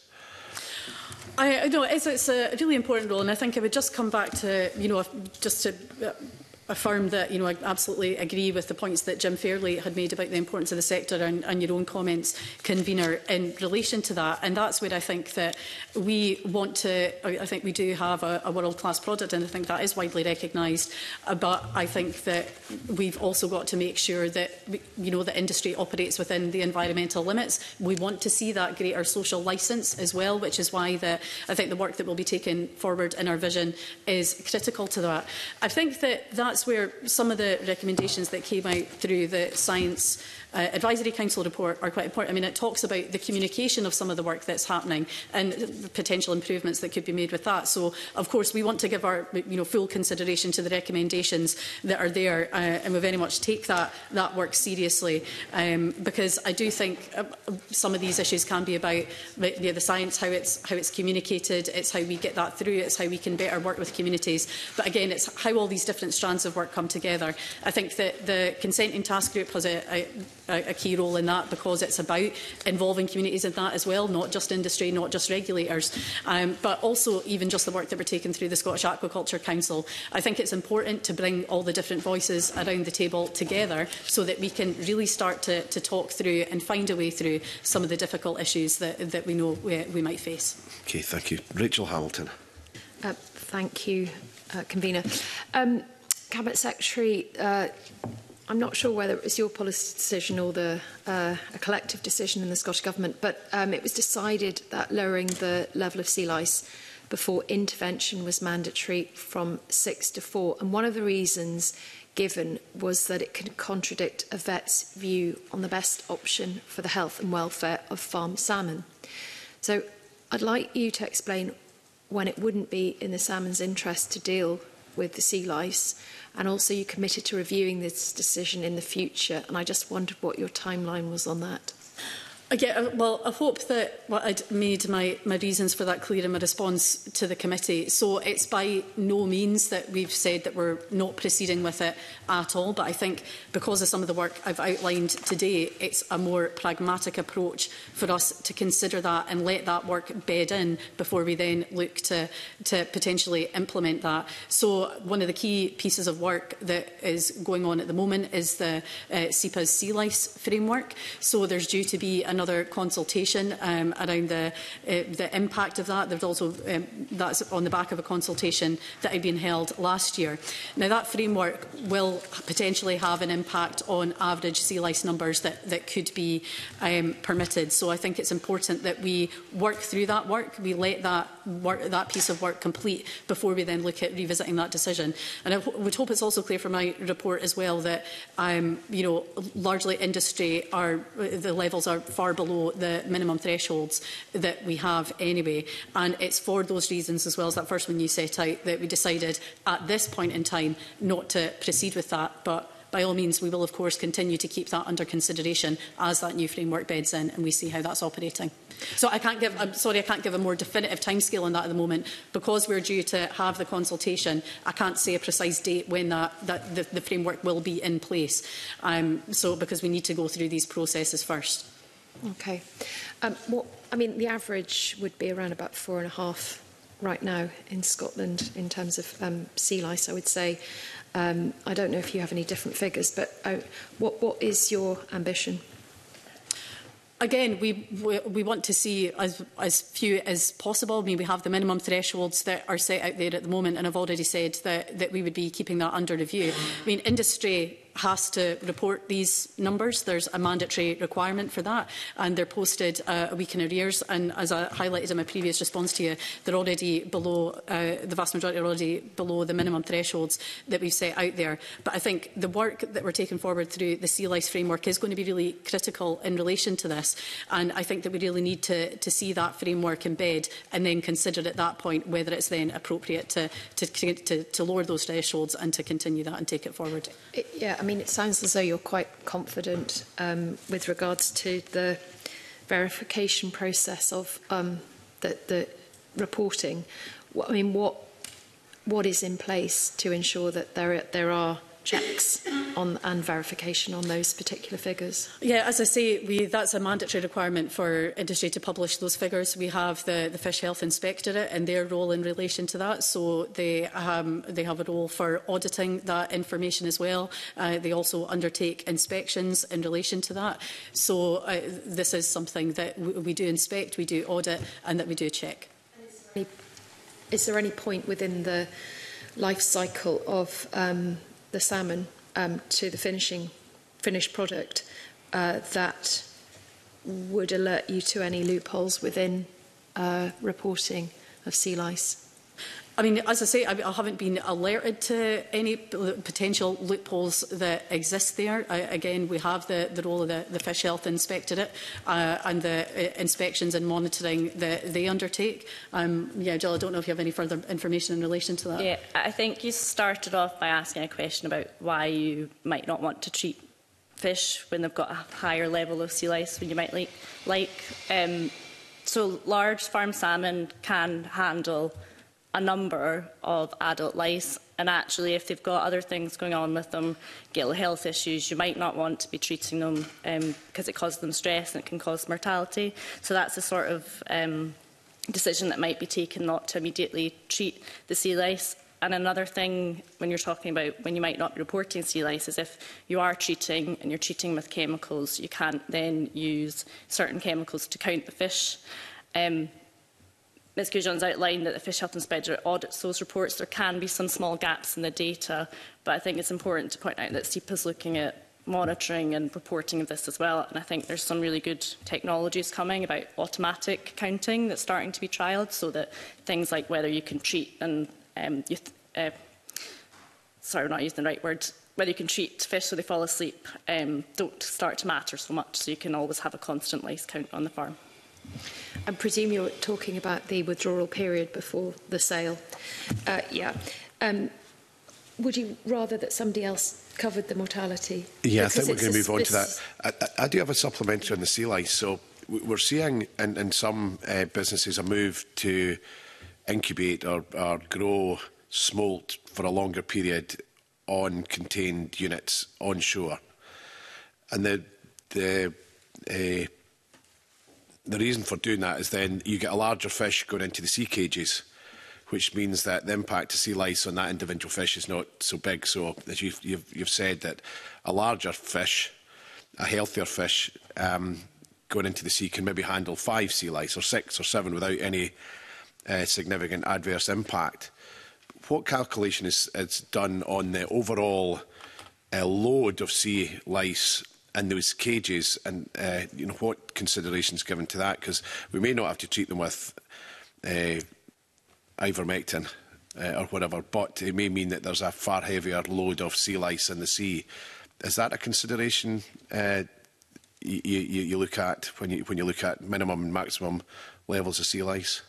I know it's, it's a really important role, and I think I would just come back to, you know, just to Uh, affirm that, you know, I absolutely agree with the points that Jim Fairley had made about the importance of the sector and, and your own comments, convener, in relation to that. And that's where I think that we want to, I think we do have a, a world-class product, and I think that is widely recognised. Uh, but I think that we've also got to make sure that, you know, the industry operates within the environmental limits. We want to see that greater social licence as well, which is why the, I think the work that will be taken forward in our vision is critical to that. I think that that's where some of the recommendations that came out through the Science uh, Advisory Council report are quite important. I mean, it talks about the communication of some of the work that's happening and the potential improvements that could be made with that. So, of course, we want to give our you know, full consideration to the recommendations that are there, uh, and we very much take that, that work seriously, um, because I do think uh, some of these issues can be about the, the, the science, how it's, how it's communicated, it's how we get that through, it's how we can better work with communities. But again, it's how all these different strands strands of work come together. I think that the consenting task group has a, a, a key role in that, because it's about involving communities in that as well, not just industry, not just regulators, um, but also even just the work that we're taking through the Scottish Aquaculture Council. I think it's important to bring all the different voices around the table together so that we can really start to, to talk through and find a way through some of the difficult issues that, that we know we, we might face. Okay, thank you. Rachel Hamilton. Uh, thank you, uh, Convener. Um, Cabinet Secretary, uh, I'm not sure whether it was your policy decision or the, uh, a collective decision in the Scottish Government, but um, it was decided that lowering the level of sea lice before intervention was mandatory from six to four. And one of the reasons given was that it could contradict a vet's view on the best option for the health and welfare of farmed salmon. So I'd like you to explain when it wouldn't be in the salmon's interest to deal with the sea lice, and also you committed to reviewing this decision in the future, and I just wondered what your timeline was on that. Yeah, well, I hope that well, I'd made my, my reasons for that clear in my response to the committee. So it's by no means that we've said that we're not proceeding with it at all, but I think because of some of the work I've outlined today, it's a more pragmatic approach for us to consider that and let that work bed in before we then look to, to potentially implement that. So one of the key pieces of work that is going on at the moment is the uh, S E P A's sea lice framework. So there's due to be an another consultation um, around the, uh, the impact of that. There's also, um, that's on the back of a consultation that had been held last year. Now, that framework will potentially have an impact on average sea lice numbers that, that could be um, permitted. So I think it's important that we work through that work, we let that, work, that piece of work complete before we then look at revisiting that decision. And I would hope it's also clear from my report as well that, um, you know, largely industry are, the levels are far below the minimum thresholds that we have anyway. And it's for those reasons, as well as that first one you set out, that we decided at this point in time not to proceed with that. But by all means, we will, of course, continue to keep that under consideration as that new framework beds in and we see how that's operating. So I can't give, I'm sorry, I can't give a more definitive timescale on that at the moment. Because we're due to have the consultation, I can't say a precise date when that, that the, the framework will be in place. Um, so because we need to go through these processes first. Okay. Um, what, I mean, the average would be around about four and a half right now in Scotland in terms of um, sea lice, I would say. Um, I don't know if you have any different figures, but uh, what, what is your ambition? Again, we, we, we want to see as, as few as possible. I mean, we have the minimum thresholds that are set out there at the moment, and I've already said that, that we would be keeping that under review. I mean, industry has to report these numbers. There's a mandatory requirement for that, and they're posted uh, a week in arrears. And as I highlighted in my previous response to you, they're already below, uh, the vast majority are already below the minimum thresholds that we've set out there. But I think the work that we're taking forward through the sea lice framework is going to be really critical in relation to this. And I think that we really need to, to see that framework embed and then consider at that point whether it's then appropriate to, to, to, to lower those thresholds and to continue that and take it forward. It, yeah, I mean, it sounds as though you're quite confident um, with regards to the verification process of um, the, the reporting. What, I mean, what what is in place to ensure that there there are checks on and verification on those particular figures? Yeah, as I say, we, that's a mandatory requirement for industry to publish those figures. We have the, the Fish Health Inspectorate and their role in relation to that. So they, um, they have a role for auditing that information as well. Uh, they also undertake inspections in relation to that. So uh, this is something that we, we do inspect, we do audit, and that we do check. Is there any point within the life cycle of um, the salmon um, to the finishing finished product uh, that would alert you to any loopholes within uh, reporting of sea lice? I mean, as I say, I, I haven't been alerted to any potential loopholes that exist there. I, again, we have the, the role of the, the Fish Health Inspectorate uh, and the uh, inspections and monitoring that they undertake. Um, yeah, Jill, I don't know if you have any further information in relation to that. Yeah, I think you started off by asking a question about why you might not want to treat fish when they've got a higher level of sea lice when you might like. like um, so large farm salmon can handle a number of adult lice, and actually if they've got other things going on with them, gill health issues, you might not want to be treating them um, because it causes them stress and it can cause mortality. So that's the sort of um, decision that might be taken, not to immediately treat the sea lice. And another thing, when you're talking about when you might not be reporting sea lice, is if you are treating and you're treating with chemicals, you can't then use certain chemicals to count the fish. Um, Miz Cujon's outlined that the Fish Health Inspectorate audits those reports. There can be some small gaps in the data, but I think it's important to point out that SEPA is looking at monitoring and reporting of this as well. And I think there's some really good technologies coming about automatic counting that's starting to be trialled, so that things like whether you can treat and um, you th uh, sorry, I'm not using the right word. Whether you can treat fish so they fall asleep um, don't start to matter so much. So you can always have a constant lice count on the farm. I presume you're talking about the withdrawal period before the sale. Uh, yeah. Um, would you rather that somebody else covered the mortality? Yeah, Because I think we're going to move on to this... that. I, I, I do have a supplementary on the sea lice. So we're seeing in, in some uh, businesses a move to incubate or, or grow smolt for a longer period on contained units onshore. And the, the uh, The reason for doing that is then you get a larger fish going into the sea cages, which means that the impact of sea lice on that individual fish is not so big. So, as you've, you've, you've said, that a larger fish, a healthier fish, um, going into the sea can maybe handle five sea lice or six or seven without any uh, significant adverse impact. What calculation is, is done on the overall uh, load of sea lice in those cages, and uh, you know, what considerations given to that? Because we may not have to treat them with uh, ivermectin uh, or whatever, but it may mean that there's a far heavier load of sea lice in the sea. Is that a consideration uh, you, you, you look at when you when you look at minimum and maximum levels of sea lice?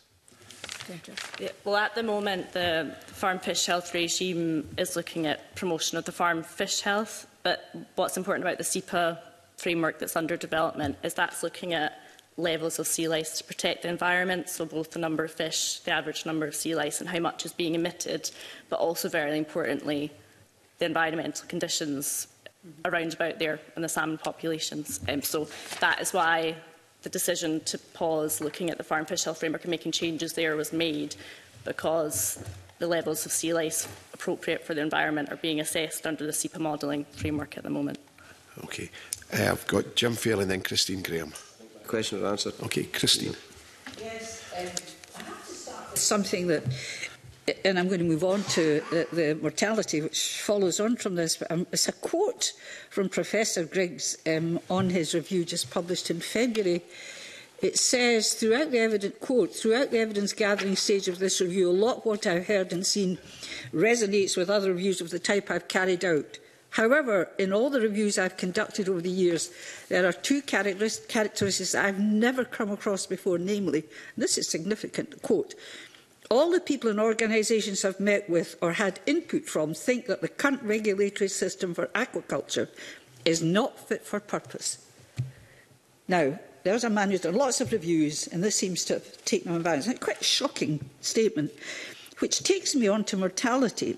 Yeah, well, at the moment, the farm fish health regime is looking at promotion of the farm fish health. But what's important about the SEPA framework that's under development is that's looking at levels of sea lice to protect the environment, so both the number of fish, the average number of sea lice and how much is being emitted, but also, very importantly, the environmental conditions around about there and the salmon populations. Um, so that is why the decision to pause looking at the farm fish health framework and making changes there was made, because the levels of sea lice appropriate for the environment are being assessed under the SEPA modelling framework at the moment. Okay. Uh, I've got Jim Fair and then Christine Graham. Question or answer? Okay, Christine. Yes, um, I have to start with something that, and I'm going to move on to the, the mortality, which follows on from this. But um, it's a quote from Professor Griggs um, on his review just published in February. It says, throughout the evidence, quote, throughout the evidence-gathering stage of this review, a lot of what I've heard and seen resonates with other reviews of the type I've carried out. However, in all the reviews I've conducted over the years, there are two characteristics I've never come across before, namely, and this is significant, quote, all the people and organisations I've met with or had input from think that the current regulatory system for aquaculture is not fit for purpose. Now, there's a man who's done lots of reviews, and this seems to have taken on balance. It's quite a shocking statement, which takes me on to mortality.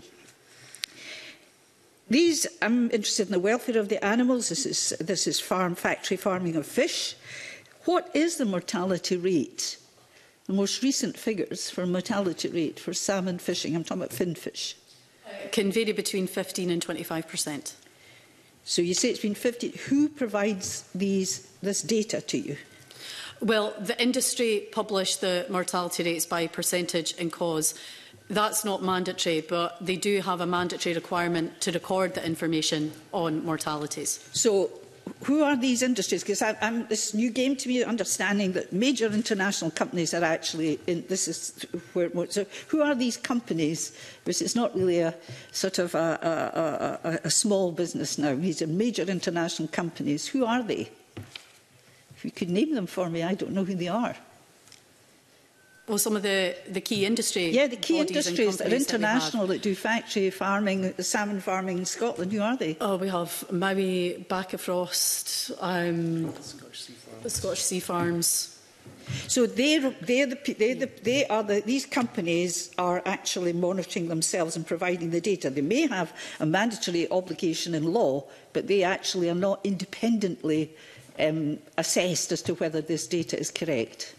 These, I'm interested in the welfare of the animals. This is, this is farm, factory farming of fish. What is the mortality rate? The most recent figures for mortality rate for salmon fishing, I'm talking about finfish. It can vary between fifteen and twenty-five percent. So you say it's been fifty. Who provides these, this data to you? Well, the industry publish the mortality rates by percentage and cause. That's not mandatory, but they do have a mandatory requirement to record the information on mortalities. So who are these industries? Because I'm this new game to me, understanding that major international companies are actually in this is where. So who are these companies? Because it's not really a sort of a, a, a, a small business now. These are major international companies. Who are they? If you could name them for me, I don't know who they are. Well, some of the, the key industry Yeah, the key bodies industries that are international, that, that do factory farming, salmon farming in Scotland. Who are they? Oh, we have Maui, Backafrost, um, the Scottish Sea Farms. So they're, they're the, they're the, they are the, these companies are actually monitoring themselves and providing the data. They may have a mandatory obligation in law, but they actually are not independently um, assessed as to whether this data is correct.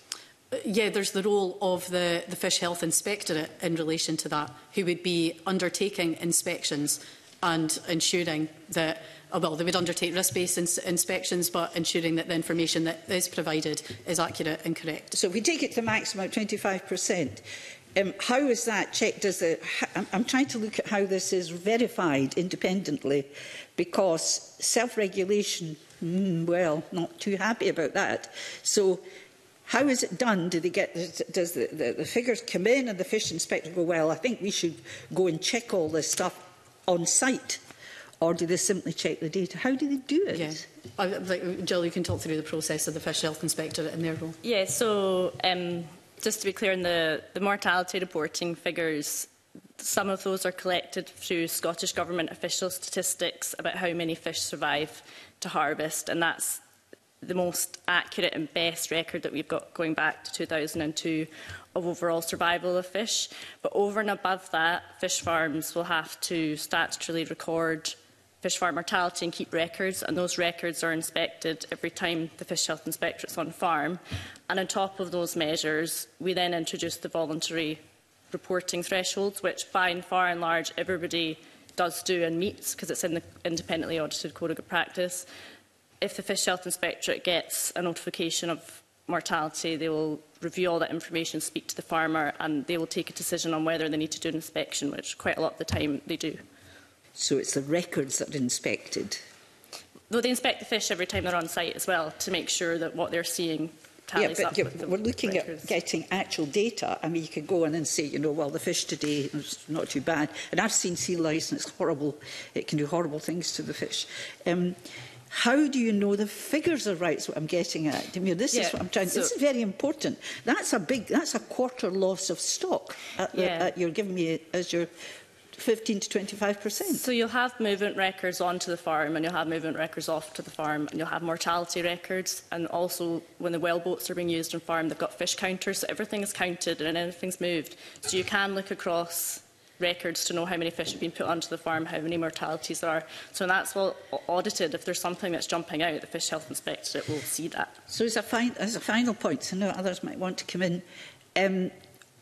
Yeah, there's the role of the, the Fish Health Inspectorate in relation to that, who would be undertaking inspections and ensuring that, oh, well, they would undertake risk-based ins inspections, but ensuring that the information that is provided is accurate and correct. So if we take it to the maximum of twenty-five percent, um, how is that checked? Does the, I'm, I'm trying to look at how this is verified independently, because self-regulation, mm, well, not too happy about that. So how is it done? Do they get, does the, the, the figures come in and the fish inspector go, well, I think we should go and check all this stuff on site? Or do they simply check the data? How do they do it? Yeah. I, like, Jill, you can talk through the process of the Fish Health Inspectorate in their role. Yeah, so um, just to be clear, in the, the mortality reporting figures, some of those are collected through Scottish Government official statistics about how many fish survive to harvest, and that's the most accurate and best record that we've got going back to two thousand two of overall survival of fish. But over and above that, fish farms will have to statutorily record fish farm mortality and keep records, and those records are inspected every time the Fish Health Inspectorate's on farm. And on top of those measures, we then introduce the voluntary reporting thresholds, which by and far and large everybody does do and meets, because it's in the independently audited Code of Good Practice. If the Fish Health Inspectorate gets a notification of mortality, they will review all that information, speak to the farmer, and they will take a decision on whether they need to do an inspection, which quite a lot of the time they do. So it's the records that are inspected? Though they inspect the fish every time they're on site as well, to make sure that what they're seeing tallies yeah, but up yeah, with the we're looking records. at getting actual data. I mean, you could go in and say, you know, well, the fish today is not too bad. And I've seen sea lice, and it's horrible. It can do horrible things to the fish. Um, How do you know the figures are right? Is what I'm getting at. I mean, this yeah, is what I'm trying. So this is very important. That's a big. That's a quarter loss of stock. At the, yeah. at you're giving me as your fifteen to twenty-five percent. So you'll have movement records onto the farm, and you'll have movement records off to the farm, and you'll have mortality records. And also, when the well boats are being used on farm, they've got fish counters, so everything is counted and everything's moved. So you can look across records to know how many fish have been put onto the farm, how many mortalities there are. So that's all audited. If there's something that's jumping out, the Fish Health Inspectorate will see that. So as a, fin as a final point, I know others might want to come in, um,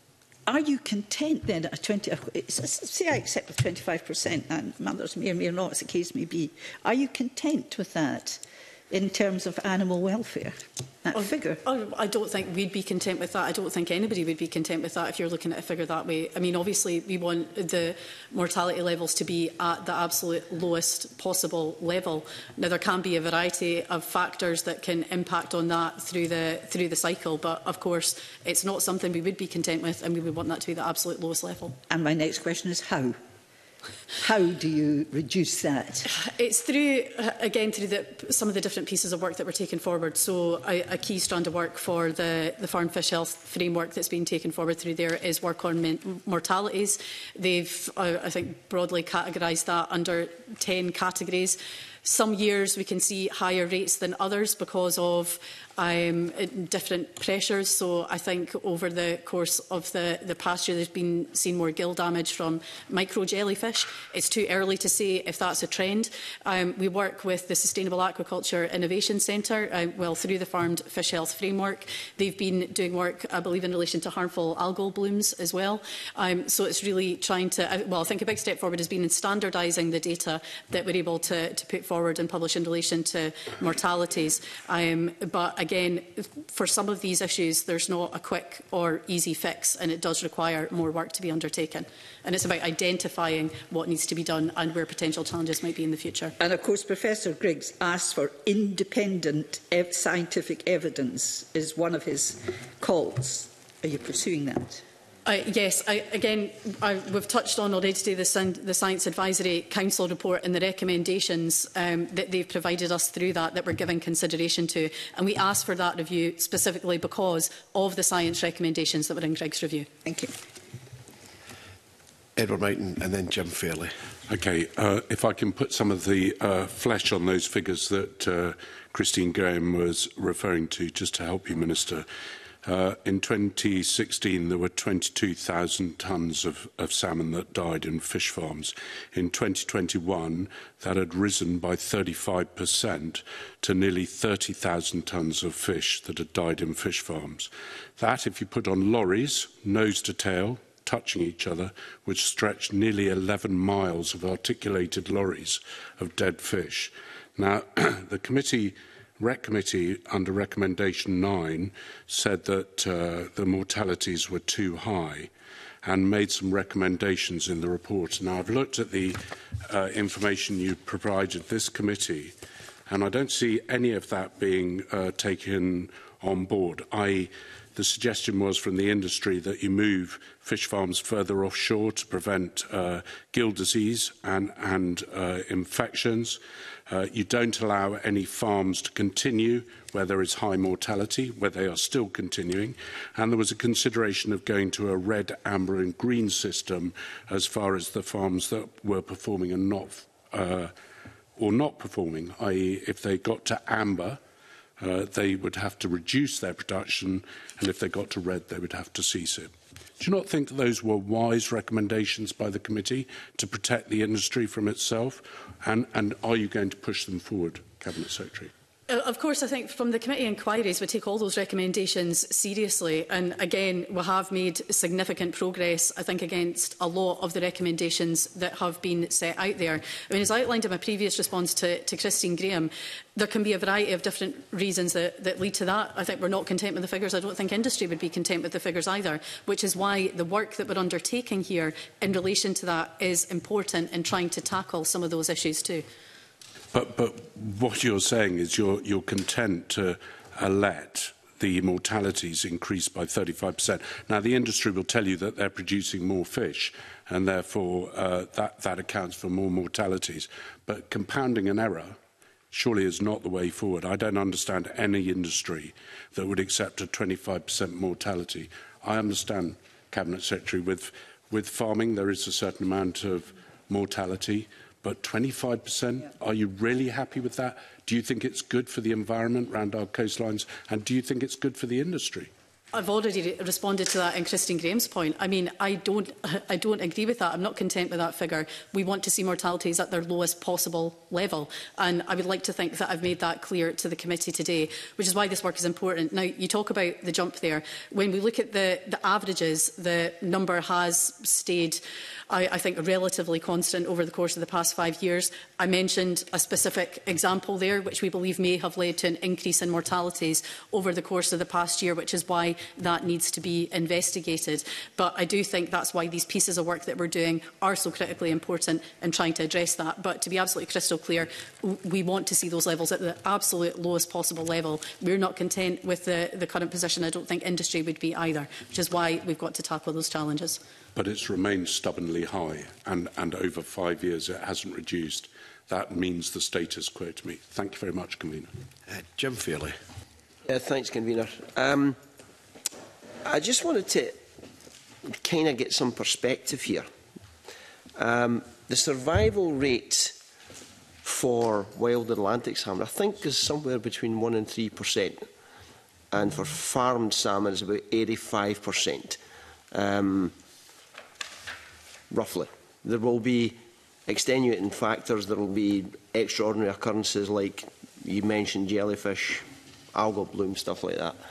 are you content then at a twenty, say I accept the twenty-five percent, and others may or may not, as the case may be, are you content with that in terms of animal welfare? That oh, figure? Oh, I don't think we'd be content with that. I don't think anybody would be content with that if you're looking at a figure that way. I mean, obviously, we want the mortality levels to be at the absolute lowest possible level. Now, there can be a variety of factors that can impact on that through the through the cycle, but of course, it's not something we would be content with, and we would want that to be the absolute lowest level. And my next question is how? How do you reduce that? It's through, again, through the, some of the different pieces of work that we're taking forward. So a, a key strand of work for the, the Farm Fish Health framework that's been taken forward through there is work on mortalities. They've, uh, I think, broadly categorised that under ten categories. Some years we can see higher rates than others because of um, different pressures. So I think over the course of the, the past year there's been seen more gill damage from micro jellyfish. It's too early to say if that's a trend. Um, we work with the Sustainable Aquaculture Innovation Centre, uh, well, through the Farmed Fish Health Framework. They've been doing work, I believe, in relation to harmful algal blooms as well. Um, so it's really trying to, uh, well, I think a big step forward has been in standardising the data that we're able to, to put forward and publish in relation to mortalities. Um, but again, for some of these issues, there's not a quick or easy fix, and it does require more work to be undertaken. And it's about identifying what needs to be done and where potential challenges might be in the future. And of course, Professor Griggs asked for independent ev scientific evidence is one of his calls. Are you pursuing that? Uh, yes, I, again, I, we've touched on already today the, the Science Advisory Council report and the recommendations um, that they've provided us through that, that we're giving consideration to. And we asked for that review specifically because of the science recommendations that were in Griggs' review. Thank you. Edward Mountain and then Jim Fairley. Okay, uh, if I can put some of the uh, flesh on those figures that uh, Christine Graham was referring to, just to help you, Minister. Uh, in twenty sixteen, there were twenty-two thousand tonnes of, of salmon that died in fish farms. In twenty twenty-one, that had risen by thirty-five percent to nearly thirty thousand tonnes of fish that had died in fish farms. That, if you put on lorries, nose to tail, touching each other, would stretch nearly eleven miles of articulated lorries of dead fish. Now, the committee... Rec Committee, under Recommendation nine, said that uh, the mortalities were too high and made some recommendations in the report. Now, I've looked at the uh, information you provided this committee, and I don't see any of that being uh, taken on board, that is, the suggestion was from the industry that you move fish farms further offshore to prevent uh, gill disease and, and uh, infections. Uh, you don't allow any farms to continue where there is high mortality, where they are still continuing. And there was a consideration of going to a red, amber and green system as far as the farms that were performing and not, uh, or not performing, that is if they got to amber, uh, they would have to reduce their production, and if they got to red, they would have to cease it. Do you not think that those were wise recommendations by the committee to protect the industry from itself? And, and are you going to push them forward, Cabinet Secretary? Uh, of course, I think from the committee inquiries, we take all those recommendations seriously. And again, we have made significant progress, I think, against a lot of the recommendations that have been set out there. I mean, as I outlined in my previous response to, to Christine Graham, there can be a variety of different reasons that, that lead to that. I think we're not content with the figures. I don't think industry would be content with the figures either, which is why the work that we're undertaking here in relation to that is important in trying to tackle some of those issues too. But, but what you're saying is you're, you're content to uh, let the mortalities increase by thirty-five percent. Now, the industry will tell you that they're producing more fish, and therefore uh, that, that accounts for more mortalities. But compounding an error surely is not the way forward. I don't understand any industry that would accept a twenty-five percent mortality. I understand, Cabinet Secretary, with, with farming there is a certain amount of mortality, but twenty-five percent, yeah. Are you really happy with that? Do you think it's good for the environment around our coastlines? And do you think it's good for the industry? I've already re responded to that in Christine Graham's point. I mean, I don't, I don't agree with that. I'm not content with that figure. We want to see mortalities at their lowest possible level. And I would like to think that I've made that clear to the committee today, which is why this work is important. Now, you talk about the jump there. When we look at the, the averages, the number has stayed, I, I think, relatively constant over the course of the past five years. I mentioned a specific example there, which we believe may have led to an increase in mortalities over the course of the past year, which is why that needs to be investigated. But I do think that's why these pieces of work that we're doing are so critically important in trying to address that. But to be absolutely crystal clear, we want to see those levels at the absolute lowest possible level. We're not content with the, the current position. I don't think industry would be either, which is why we've got to tackle those challenges. But it's remained stubbornly high, and, and over five years it hasn't reduced. That means the status quo to me. Thank you very much, Convener. Uh, Jim Fairley. Yeah, thanks, Convener. Um, I just wanted to kind of get some perspective here. Um, the survival rate for wild Atlantic salmon, I think, is somewhere between one and three percent, and for farmed salmon is about eighty-five percent, um, roughly. There will be extenuating factors. There will be extraordinary occurrences like you mentioned, jellyfish, algal bloom, stuff like that.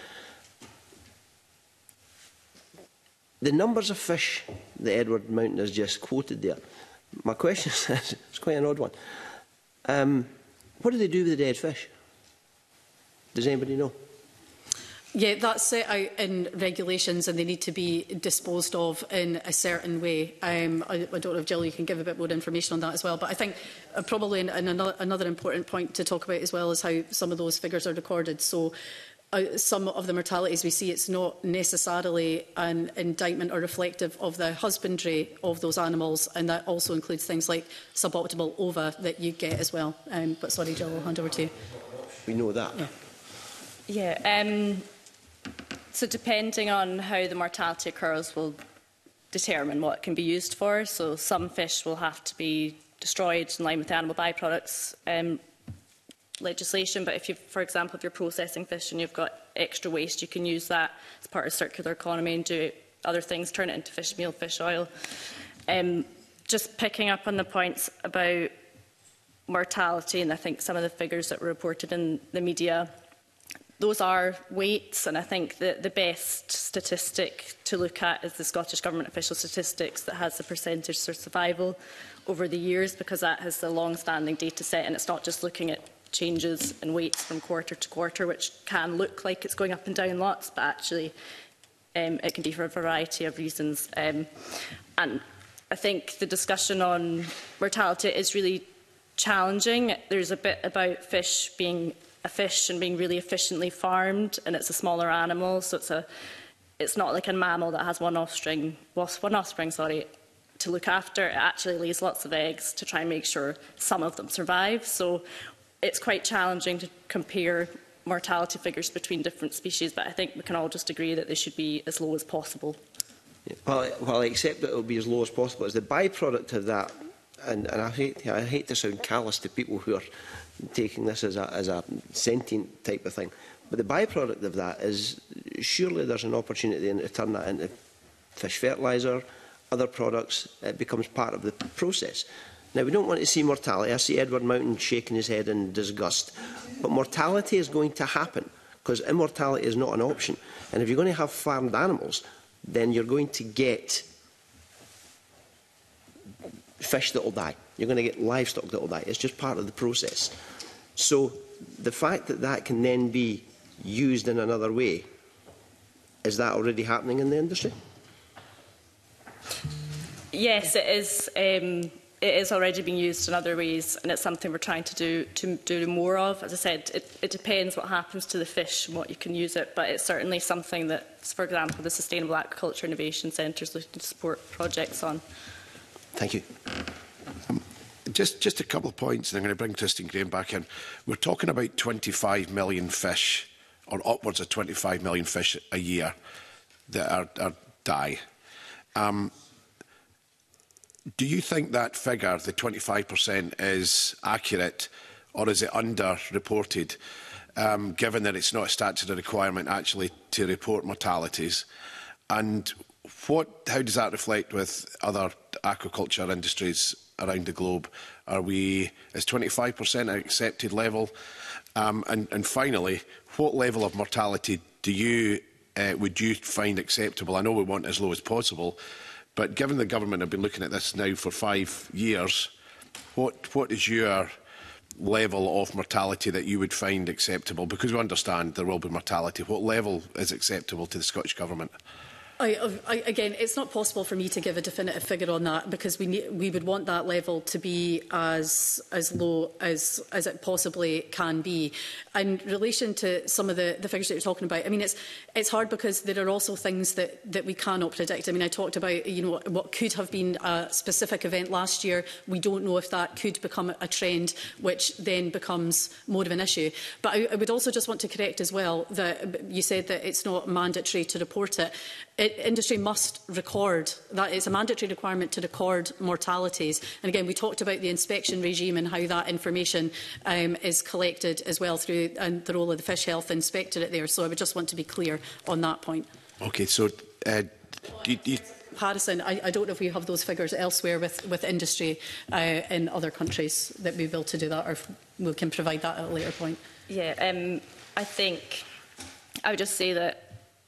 The numbers of fish that Edward Mountain has just quoted there, my question is, it's quite an odd one. Um, what do they do with the dead fish? Does anybody know? Yeah, that's set out in regulations and they need to be disposed of in a certain way. Um, I, I don't know if Jill, you can give a bit more information on that as well. But I think uh, probably in, in another, another important point to talk about as well is how some of those figures are recorded. So uh, some of the mortalities we see, it's not necessarily an indictment or reflective of the husbandry of those animals, and that also includes things like suboptimal ova that you get as well. Um, but sorry, Jill, I'll hand over to you. We know that. Yeah. yeah um, so depending on how the mortality occurs will determine what it can be used for. So some fish will have to be destroyed in line with the animal byproducts um, legislation. But if you, for example, if you're processing fish and you've got extra waste, you can use that as part of circular economy and do other things, turn it into fish meal, fish oil. Um, just picking up on the points about mortality, and I think some of the figures that were reported in the media, those are weights, and I think that the best statistic to look at is the Scottish Government official statistics that has the percentage for survival over the years, because that has the long-standing data set, and it's not just looking at changes in weights from quarter to quarter, which can look like it's going up and down lots, but actually um, it can be for a variety of reasons. Um, and I think the discussion on mortality is really challenging. There's a bit about fish being a fish and being really efficiently farmed, and it's a smaller animal, so it's a it's not like a mammal that has one offspring one offspring sorry to look after. It actually lays lots of eggs to try and make sure some of them survive. So it's quite challenging to compare mortality figures between different species, but I think we can all just agree that they should be as low as possible. Yeah, well, while I accept that it will be as low as possible, as the byproduct of that, and, and I, hate, I hate to sound callous to people who are taking this as a, as a sentient type of thing, but the byproduct of that is surely there's an opportunity to turn that into fish fertiliser, other products. It becomes part of the process. Now, we don't want to see mortality. I see Edward Mountain shaking his head in disgust. But mortality is going to happen, because immortality is not an option. And if you're going to have farmed animals, then you're going to get fish that will die. You're going to get livestock that will die. It's just part of the process. So the fact that that can then be used in another way, is that already happening in the industry? Yes, it is. Um, it is already being used in other ways, and it's something we're trying to do to do more of. As I said, it, it depends what happens to the fish and what you can use it, but it's certainly something that, for example, the Sustainable Aquaculture Innovation Centre is looking to support projects on. Thank you. Um, just, just a couple of points, and I'm going to bring Christine Graham back in. We're talking about twenty-five million fish, or upwards of twenty-five million fish a year that are, are die. Um, Do you think that figure, the twenty-five percent, is accurate, or is it under-reported, um, given that it's not a statutory requirement actually to report mortalities? And what, how does that reflect with other aquaculture industries around the globe? Are we, is twenty-five percent an accepted level? Um, and, and finally, what level of mortality do you, uh, would you find acceptable? I know we want as low as possible, but given the government have been looking at this now for five years, what, what is your level of mortality that you would find acceptable? Because we understand there will be mortality. What level is acceptable to the Scottish Government? I, I, again, it's not possible for me to give a definitive figure on that, because we need, we would want that level to be as as low as as it possibly can be. In relation to some of the, the figures that you're talking about, I mean, it's it's hard because there are also things that that we cannot predict. I mean, I talked about you know what could have been a specific event last year. We don't know if that could become a trend, which then becomes more of an issue. But I, I would also just want to correct as well that you said that it's not mandatory to report it. It, industry must record that. It's a mandatory requirement to record mortalities. And again, we talked about the inspection regime and how that information um, is collected as well through and the role of the Fish Health Inspectorate there. So I would just want to be clear on that point. Okay, so uh, do you, do you Harrison, I, I don't know if we have those figures elsewhere with, with industry uh, in other countries that we will to do that, or if we can provide that at a later point. Yeah, um, I think I would just say that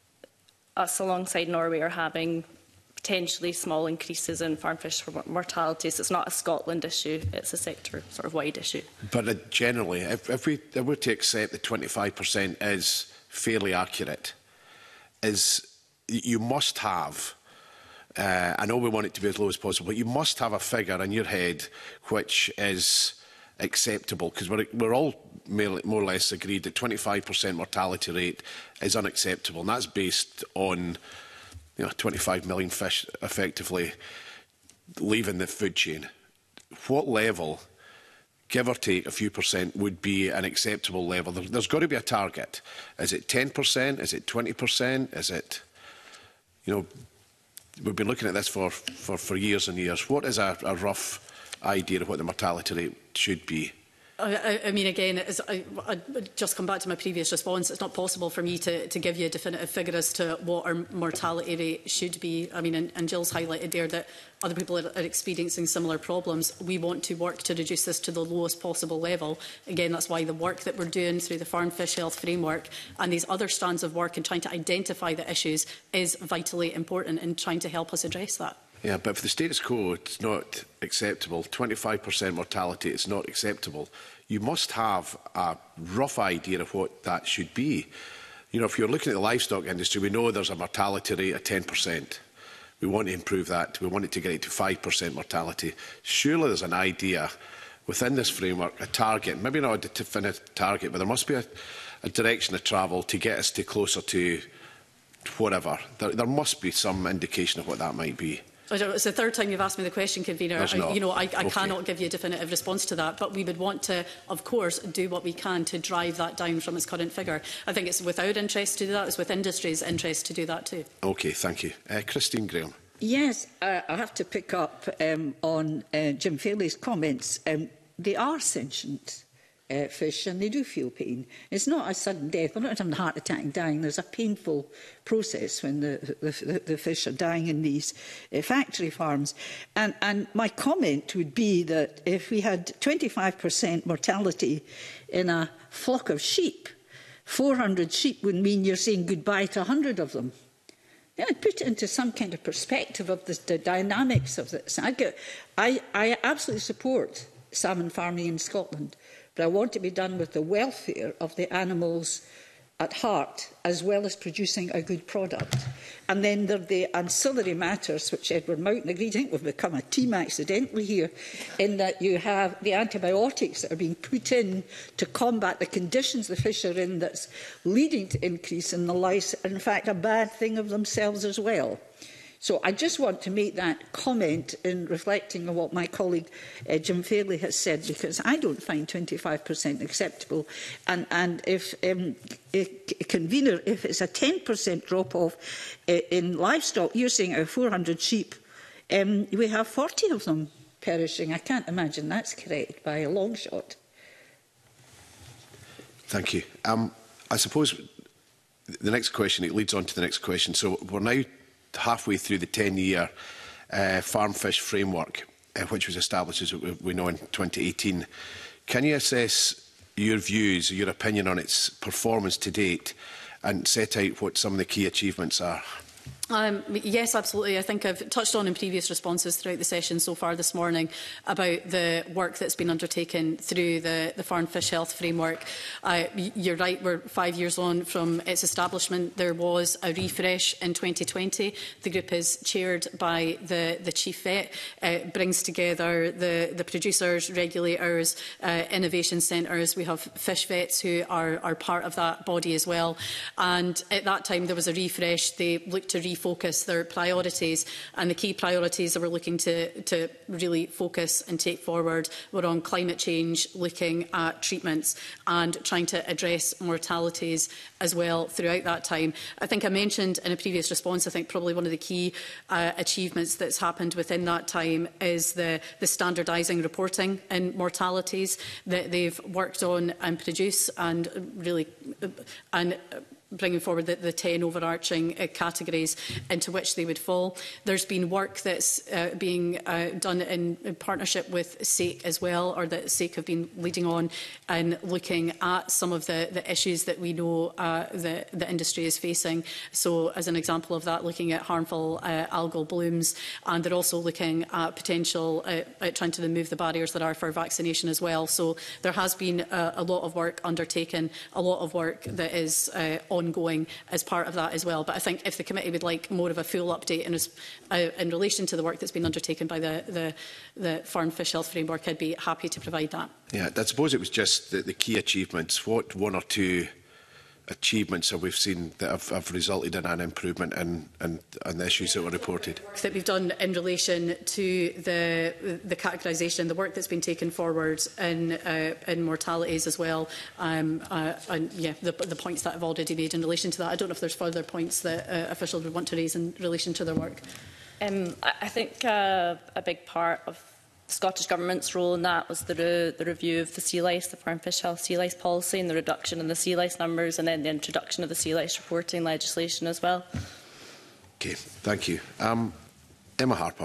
us alongside Norway are having potentially small increases in farm fish mortalities. It's not a Scotland issue, it's a sector sort of wide issue. But uh, generally, if, if we if were to accept that twenty-five percent is fairly accurate, is you must have, uh, I know we want it to be as low as possible, but you must have a figure in your head which is acceptable, because we're, we're all more or less agreed that twenty-five percent mortality rate is unacceptable, and that's based on you know, twenty-five million fish effectively leaving the food chain. What level, give or take a few percent, would be an acceptable level? There, there's got to be a target. Is it ten percent? Is it twenty percent? Is it, you know, we've been looking at this for, for, for years and years. What is a, a rough idea of what the mortality rate should be? I, I mean, again, as I, I just come back to my previous response. It's not possible for me to, to give you a definitive figure as to what our mortality rate should be. I mean, and, and Jill's highlighted there that other people are, are experiencing similar problems. We want to work to reduce this to the lowest possible level. Again, that's why the work that we're doing through the Farm Fish Health Framework and these other strands of work and trying to identify the issues is vitally important in trying to help us address that. Yeah, but for the status quo, it's not acceptable. twenty-five percent mortality is not acceptable. You must have a rough idea of what that should be. You know, if you're looking at the livestock industry, we know there's a mortality rate of ten percent. We want to improve that. We want it to get it to five percent mortality. Surely there's an idea within this framework, a target, maybe not a definite target, but there must be a, a direction of travel to get us to closer to whatever. There, there must be some indication of what that might be. I don't know, it's the third time you've asked me the question, Convener. I, you know, I, I okay. cannot give you a definitive response to that, but we would want to, of course, do what we can to drive that down from its current figure. I think it's with our interest to do that. It's with industry's interest to do that too. OK, thank you. Uh, Christine Graham. Yes, uh, I have to pick up um, on uh, Jim Fairley's comments. Um, they are sentient uh, fish and they do feel pain. It's not a sudden death. They're not having a heart attack and dying. There's a painful process when the, the, the fish are dying in these uh, factory farms. And, and my comment would be that if we had twenty-five percent mortality in a flock of sheep, four hundred sheep would mean you're saying goodbye to one hundred of them. Yeah, I'd put it into some kind of perspective of the, the dynamics of this. I, get, I, I absolutely support salmon farming in Scotland, but I want it to be done with the welfare of the animals at heart, as well as producing a good product. And then there are the ancillary matters, which Edward Mountain agreed. I think we've become a team accidentally here, in that you have the antibiotics that are being put in to combat the conditions the fish are in that's leading to increase in the lice, are in fact a bad thing of themselves as well. So I just want to make that comment in reflecting on what my colleague uh, Jim Fairley has said, because I don't find twenty-five percent acceptable. And, and if, um, if, convener, if it's a ten percent drop-off uh, in livestock, you're saying out of four hundred sheep, um, we have forty of them perishing. I can't imagine that's correct by a long shot. Thank you. Um, I suppose the next question, it leads on to the next question. So we're now halfway through the ten-year uh, farm fish framework, uh, which was established, as we, we know, in twenty eighteen. Can you assess your views, your opinion on its performance to date, and set out what some of the key achievements are? Um, yes, absolutely. I think I've touched on in previous responses throughout the session so far this morning about the work that's been undertaken through the, the Farm Fish Health Framework. Uh, you're right, we're five years on from its establishment. There was a refresh in twenty twenty. The group is chaired by the, the Chief Vet. Uh, it brings together the, the producers, regulators, uh, innovation centres. We have fish vets who are, are part of that body as well. And at that time, there was a refresh. They looked to refocus their priorities, and the key priorities that we're looking to, to really focus and take forward were on climate change, looking at treatments and trying to address mortalities as well throughout that time. I think I mentioned in a previous response, I think probably one of the key uh, achievements that's happened within that time is the, the standardising reporting in mortalities that they've worked on and produced, and really uh, and uh, bringing forward the, the ten overarching uh, categories into which they would fall. There's been work that's uh, being uh, done in, in partnership with S A C as well, or that S A C have been leading on, and looking at some of the, the issues that we know uh, the, the industry is facing. So, as an example of that, looking at harmful uh, algal blooms, and they're also looking at potential, uh, at trying to remove the barriers that are for vaccination as well. So, there has been a, a lot of work undertaken, a lot of work that is uh, on ongoing as part of that as well. But I think if the committee would like more of a full update in, uh, in relation to the work that's been undertaken by the, the, the Farm Fish Health Framework, I'd be happy to provide that. Yeah, I suppose it was just the, the key achievements. What one or two achievements have we seen that have, have resulted in an improvement in, in, in the issues that were reported? That we've done in relation to the, the categorisation, the work that's been taken forward in, uh, in mortalities as well, um, uh, and yeah, the, the points that I've already made in relation to that. I don't know if there's further points that uh, officials would want to raise in relation to their work. Um, I, I think uh, a big part of the Scottish Government's role in that was the, re the review of the sea lice, the Farm Fish Health sea lice policy, and the reduction in the sea lice numbers, and then the introduction of the sea lice reporting legislation as well. Okay, thank you. Um, Emma Harper.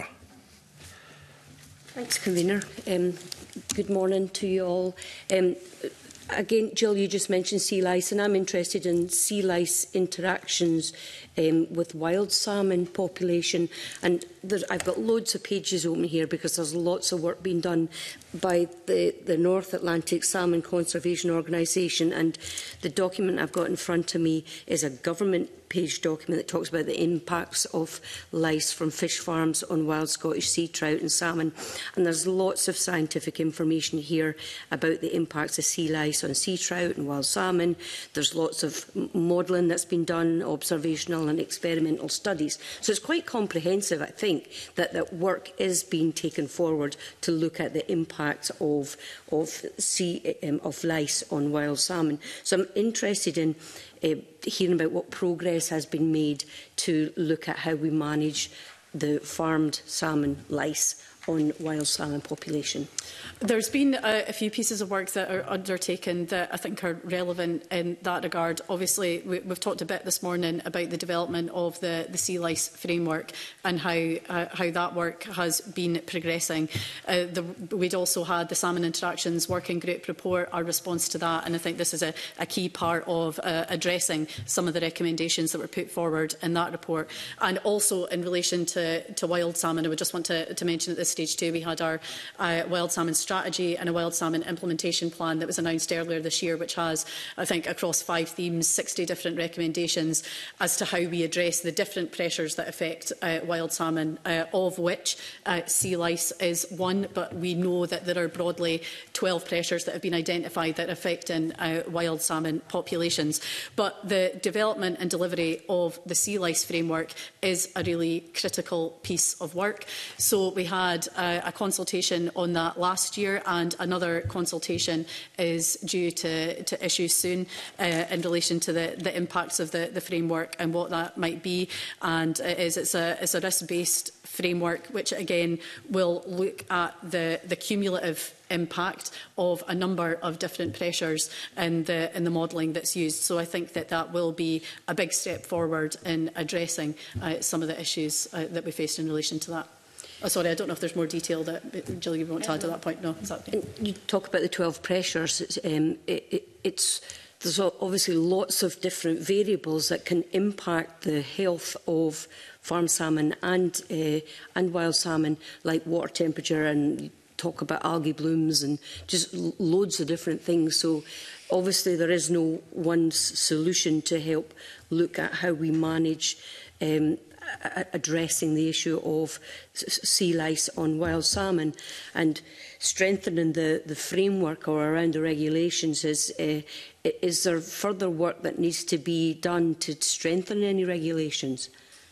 Thanks, Convener. Um, good morning to you all. Um, again, Jill, you just mentioned sea lice, and I'm interested in sea lice interactions um, with wild salmon population. And there, I've got loads of pages open here because there's lots of work being done by the, the North Atlantic Salmon Conservation Organisation. And the document I've got in front of me is a government page document that talks about the impacts of lice from fish farms on wild Scottish sea trout and salmon. And there's lots of scientific information here about the impacts of sea lice on sea trout and wild salmon. There's lots of modelling that's been done, observational and experimental studies. So it's quite comprehensive, I think, that, that work is being taken forward to look at the impacts of, of, sea, um, of lice on wild salmon. So I'm interested in Uh, hearing about what progress has been made to look at how we manage the farmed salmon lice on wild salmon population. There's been a, a few pieces of work that are undertaken that I think are relevant in that regard. Obviously, we, we've talked a bit this morning about the development of the, the sea lice framework and how, uh, how that work has been progressing. Uh, the, we'd also had the Salmon Interactions Working Group report, our response to that, and I think this is a, a key part of uh, addressing some of the recommendations that were put forward in that report. And also in relation to, to wild salmon, I would just want to, to mention at this stage too, we had our uh, wild salmon strategy and a wild salmon implementation plan that was announced earlier this year, which has, I think, across five themes, sixty different recommendations as to how we address the different pressures that affect uh, wild salmon, uh, of which uh, sea lice is one, but we know that there are broadly twelve pressures that have been identified that affect in, uh, wild salmon populations. But the development and delivery of the sea lice framework is a really critical piece of work. So we had uh, a consultation on that last year, and another consultation is due to, to issue soon uh, in relation to the, the impacts of the, the framework and what that might be. And it is, it's a, it's a risk-based framework, which again will look at the, the cumulative impact of a number of different pressures in the, in the modelling that's used. So I think that that will be a big step forward in addressing uh, some of the issues uh, that we faced in relation to that. Oh, sorry, I don't know if there's more detail that Jill, you want to add to that point. No, is that okay? You talk about the twelve pressures. Um, it, it, it's there's obviously lots of different variables that can impact the health of farm salmon and uh, and wild salmon, like water temperature, and you talk about algae blooms and just loads of different things. So obviously there is no one solution to help look at how we manage um, addressing the issue of sea lice on wild salmon, and strengthening the, the framework or around the regulations. Is, uh, is there further work that needs to be done to strengthen any regulations?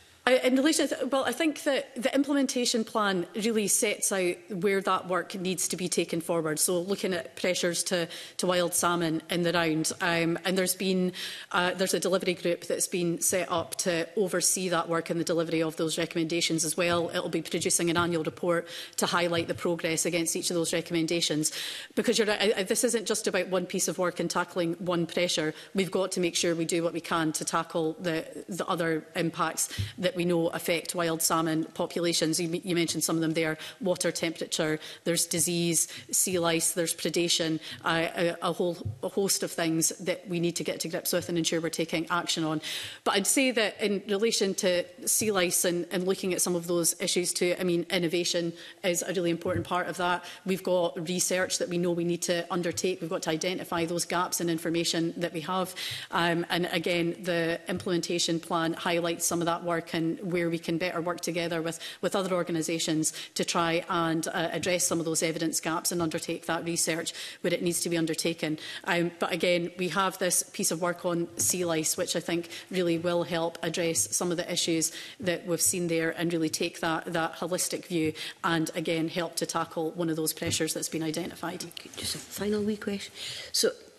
In relation to, well, I think that the implementation plan really sets out where that work needs to be taken forward. So looking at pressures to, to wild salmon in the round. Um, and there's been uh, there's a delivery group that's been set up to oversee that work and the delivery of those recommendations as well. It will be producing an annual report to highlight the progress against each of those recommendations. Because you're right, I, I, this isn't just about one piece of work and tackling one pressure. We've got to make sure we do what we can to tackle the, the other impacts that we know affect wild salmon populations. You, you mentioned some of them there: water temperature, there's disease, sea lice, there's predation, uh, a, a whole a host of things that we need to get to grips with and ensure we're taking action on. But I'd say that in relation to sea lice and, and looking at some of those issues too, I mean, innovation is a really important part of that. We've got research that we know we need to undertake. We've got to identify those gaps in information that we have. Um, and again, the implementation plan highlights some of that work and where we can better work together with, with other organisations to try and uh, address some of those evidence gaps and undertake that research where it needs to be undertaken. Um, but again, we have this piece of work on sea lice, which I think really will help address some of the issues that we've seen there and really take that, that holistic view and again help to tackle one of those pressures that's been identified. Just a final wee question. So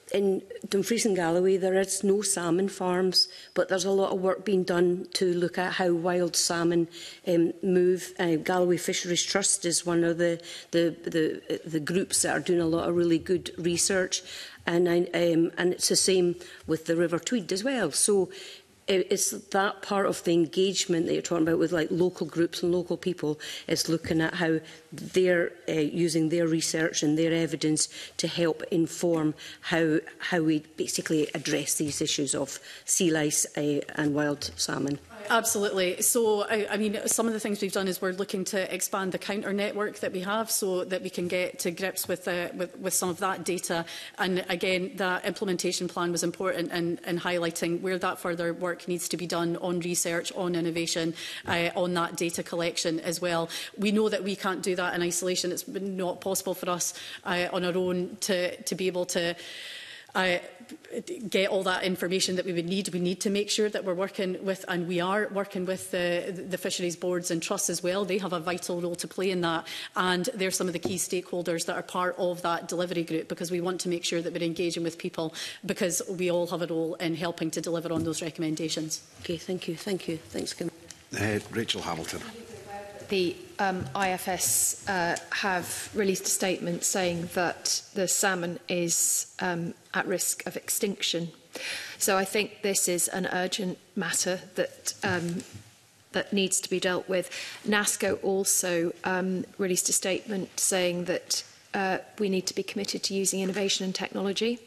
in Dumfries and Galloway, there is no salmon farms, but there's a lot of work being done to look at how wild salmon um, move. Uh, Galloway Fisheries Trust is one of the, the, the, the groups that are doing a lot of really good research, and, I, um, and it's the same with the River Tweed as well. So it's that part of the engagement that you're talking about with like local groups and local people, is looking at how they're uh, using their research and their evidence to help inform how how we basically address these issues of sea lice uh, and wild salmon. Absolutely. So, I, I mean, some of the things we've done is we're looking to expand the counter network that we have so that we can get to grips with, uh, with, with some of that data. And again, that implementation plan was important in, in highlighting where that further work needs to be done on research, on innovation, uh, on that data collection as well. We know that we can't do that in isolation. It's not possible for us uh, on our own to, to be able to Uh, get all that information that we would need. We need to make sure that we're working with, and we are working with the, the fisheries boards and trusts as well. They have a vital role to play in that, and they're some of the key stakeholders that are part of that delivery group, because we want to make sure that we're engaging with people, because we all have a role in helping to deliver on those recommendations. Okay, thank you, thank you. Thanks, Kim. Uh, Rachel Hamilton. The um, I F S uh, have released a statement saying that the salmon is um, at risk of extinction. So I think this is an urgent matter that um, that needs to be dealt with. NASCO also um, released a statement saying that uh, we need to be committed to using innovation and technology.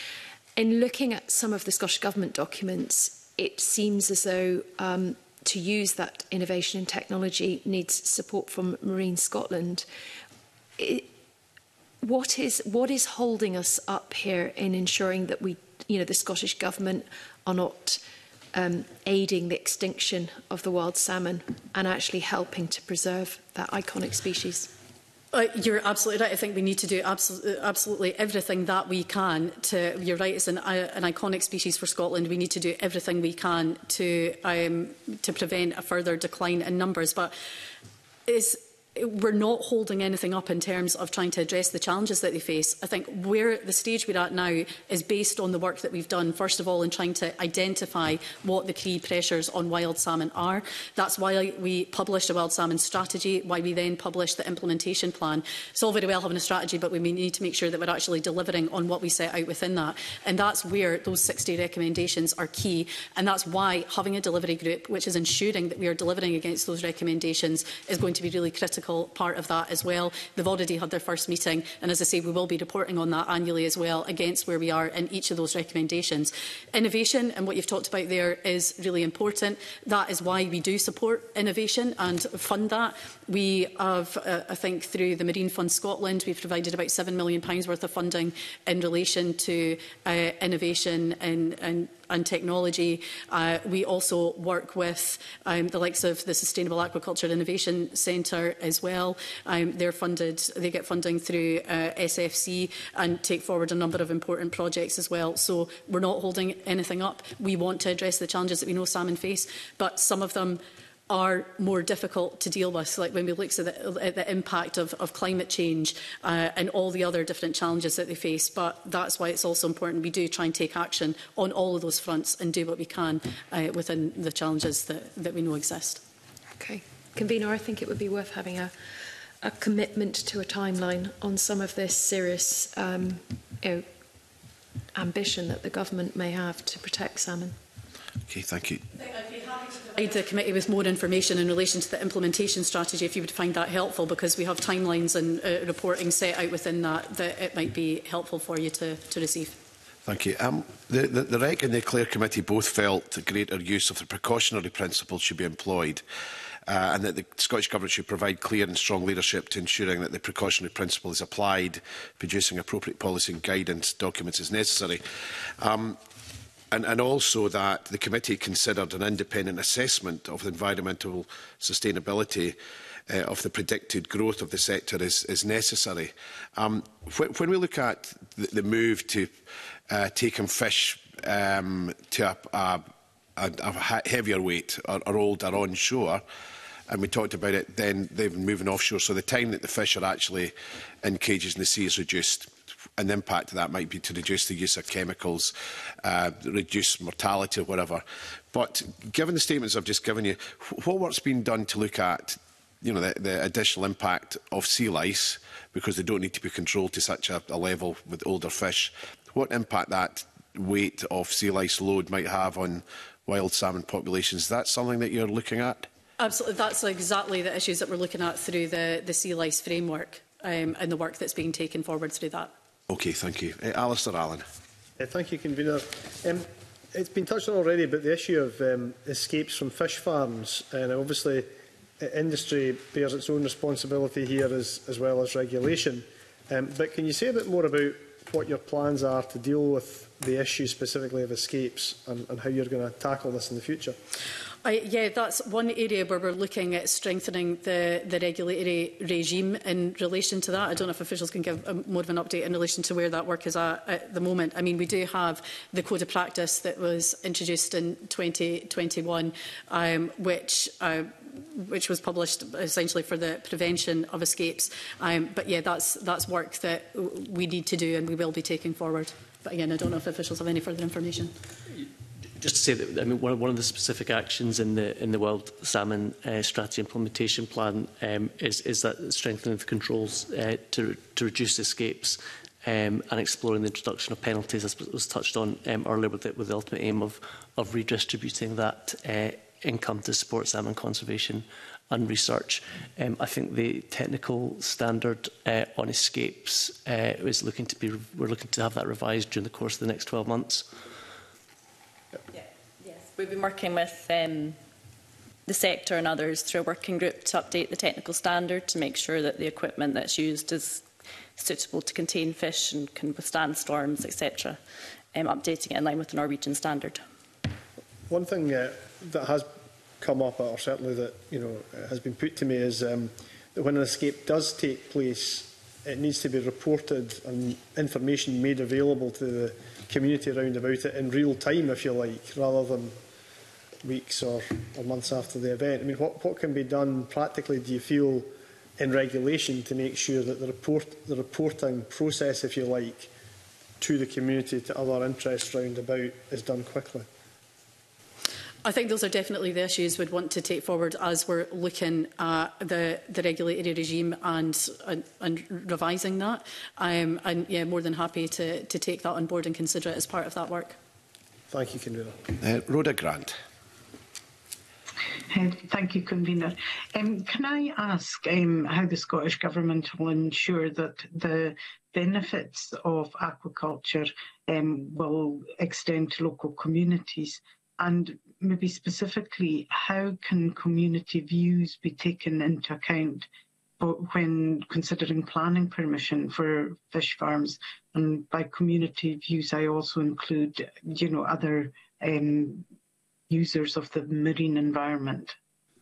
In looking at some of the Scottish Government documents, it seems as though um, to use that innovation and technology needs support from Marine Scotland. It, what is what is holding us up here in ensuring that we, you know, the Scottish Government are not um, aiding the extinction of the wild salmon and actually helping to preserve that iconic species? Uh, you're absolutely right. I think we need to do absolutely, absolutely everything that we can to, you're right, it's an, uh, an iconic species for Scotland. We need to do everything we can to, um, to prevent a further decline in numbers. But it's, we're not holding anything up in terms of trying to address the challenges that they face. I think where the stage we're at now is based on the work that we've done, first of all, in trying to identify what the key pressures on wild salmon are. That's why we published a wild salmon strategy, why we then published the implementation plan. It's all very well having a strategy, but we need to make sure that we're actually delivering on what we set out within that. And that's where those sixty recommendations are key. And that's why having a delivery group, which is ensuring that we are delivering against those recommendations, is going to be really critical part of that as well. They've already had their first meeting, and as I say, we will be reporting on that annually as well against where we are in each of those recommendations. Innovation, and what you've talked about there, is really important. That is why we do support innovation and fund that. We have, uh, I think, through the Marine Fund Scotland, we've provided about seven million pounds worth of funding in relation to uh, innovation and, and and technology. Uh, we also work with um, the likes of the Sustainable Aquaculture Innovation Centre as well. Um, they're funded, they get funding through uh, S F C and take forward a number of important projects as well. So we're not holding anything up. We want to address the challenges that we know salmon face, but some of them are more difficult to deal with, like when we look at the, at the impact of, of climate change uh, and all the other different challenges that they face. But that's why it's also important we do try and take action on all of those fronts and do what we can uh, within the challenges that, that we know exist. Okay. Convener, I think it would be worth having a, a commitment to a timeline on some of this serious um, you know, ambition that the government may have to protect salmon. Okay, thank you. Provide the committee with more information in relation to the implementation strategy, if you would find that helpful, because we have timelines and uh, reporting set out within that that it might be helpful for you to, to receive. Thank you. Um, the, the, the R E C and the Clare Committee both felt that greater use of the precautionary principle should be employed, uh, and that the Scottish Government should provide clear and strong leadership to ensuring that the precautionary principle is applied, producing appropriate policy and guidance documents as necessary. Um, And, and also that the committee considered an independent assessment of the environmental sustainability uh, of the predicted growth of the sector is, is necessary. Um, wh when we look at the, the move to uh, taking fish um, to a, a, a, a heavier weight or, or older onshore, and we talked about it, then they've been moving offshore, so the time that the fish are actually in cages in the sea is reduced an impact of that might be to reduce the use of chemicals, uh, reduce mortality or whatever. But given the statements I've just given you, what work's been done to look at, you know, the, the additional impact of sea lice, because they don't need to be controlled to such a, a level with older fish? What impact that weight of sea lice load might have on wild salmon populations? Is that something that you're looking at? Absolutely. That's exactly the issues that we're looking at through the, the sea lice framework um, and the work that's being taken forward through that. OK, thank you. Uh, Alistair Allen. Uh, thank you, Convener. Um, it's been touched on already, but the issue of um, escapes from fish farms, and obviously uh, industry bears its own responsibility here as, as well as regulation. Um, but can you say a bit more about what your plans are to deal with the issue specifically of escapes, and, and how you're going to tackle this in the future? I, yeah, that's one area where we're looking at strengthening the, the regulatory regime in relation to that. I don't know if officials can give a, more of an update in relation to where that work is at at the moment. I mean, we do have the Code of Practice that was introduced in twenty twenty-one, um, which uh, which was published essentially for the prevention of escapes. Um, but yeah, that's, that's work that we need to do and we will be taking forward. But again, I don't know if officials have any further information. Just to say that, I mean, one, one of the specific actions in the in the Wild Salmon uh, Strategy Implementation Plan um, is is that strengthening the controls uh, to to reduce escapes um, and exploring the introduction of penalties, as was touched on um, earlier, with the, with the ultimate aim of of redistributing that uh, income to support salmon conservation and research. Um, I think the technical standard uh, on escapes uh, is looking to be we're looking to have that revised during the course of the next twelve months. Yeah, yes. We've been working with um, the sector and others through a working group to update the technical standard to make sure that the equipment that's used is suitable to contain fish and can withstand storms, et cetera. Um, updating it in line with the Norwegian standard. One thing uh, that has come up, or certainly that you know has been put to me, is um, that when an escape does take place, it needs to be reported and information made available to the community around about it in real time, if you like, rather than weeks or, or months after the event. I mean, what, what can be done practically, do you feel, in regulation to make sure that the, report, the reporting process, if you like, to the community, to other interests round about, is done quickly? I think those are definitely the issues we'd want to take forward as we're looking at the, the regulatory regime and, and, and revising that. Um, and yeah, more than happy to, to take that on board and consider it as part of that work. Thank you, Convener. Uh, Rhoda Grant. Uh, thank you, Convener. Um, can I ask um, how the Scottish Government will ensure that the benefits of aquaculture um, will extend to local communities? And maybe specifically, how can community views be taken into account when considering planning permission for fish farms? And by community views, I also include, you know, other um, users of the marine environment.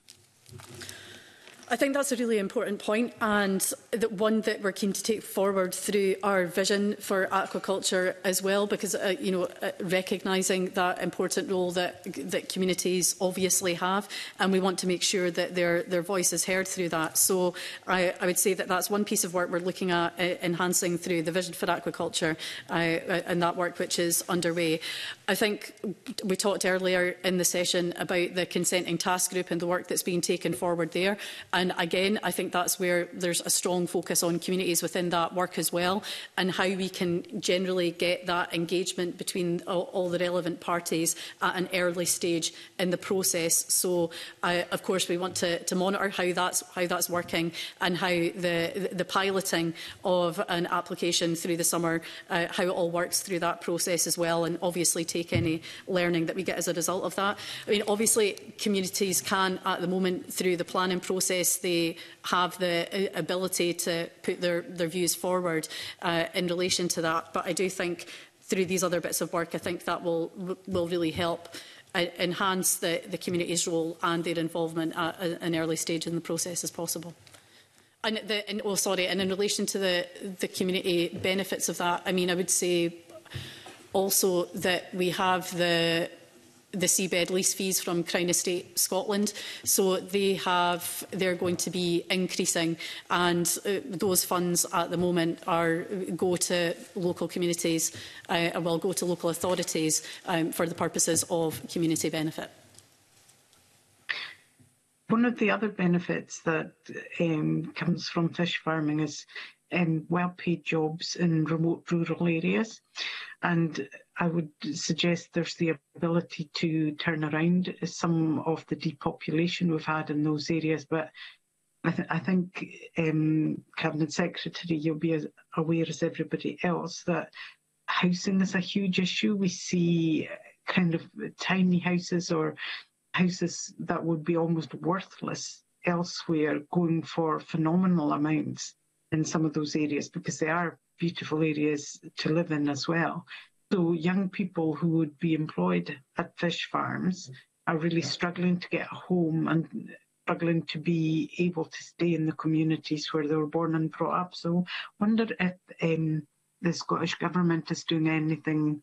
I think that's a really important point, and the one that we're keen to take forward through our vision for aquaculture as well, because uh, you know, uh, recognising that important role that that communities obviously have, and we want to make sure that their their voice is heard through that. So I, I would say that that's one piece of work we're looking at uh, enhancing through the vision for aquaculture uh, and that work which is underway. I think we talked earlier in the session about the consenting task group and the work that's being taken forward there. And again, I think that's where there's a strong focus on communities within that work as well, and how we can generally get that engagement between all, all the relevant parties at an early stage in the process. So, uh, of course, we want to, to monitor how that's, how that's working, and how the, the piloting of an application through the summer, uh, how it all works through that process as well, and obviously take any learning that we get as a result of that. I mean, obviously, communities can, at the moment, through the planning process, they have the ability to put their, their views forward uh, in relation to that. But I do think through these other bits of work, I think that will, will really help uh, enhance the, the community's role and their involvement at an early stage in the process as possible. And, the, and oh, sorry, and in relation to the, the community benefits of that, I mean, I would say also that we have the the seabed lease fees from Crown Estate Scotland. So they have, they're going to be increasing, and uh, those funds at the moment are go to local communities, uh, will go to local authorities um, for the purposes of community benefit. One of the other benefits that um, comes from fish farming is um, well-paid jobs in remote rural areas. And I would suggest there's the ability to turn around some of the depopulation we've had in those areas. But I, th I think, um, Cabinet Secretary, you'll be as aware as everybody else that housing is a huge issue. We see kind of tiny houses or houses that would be almost worthless elsewhere going for phenomenal amounts in some of those areas, because they are beautiful areas to live in as well. So young people who would be employed at fish farms are really struggling to get a home and struggling to be able to stay in the communities where they were born and brought up. So I wonder if um, the Scottish Government is doing anything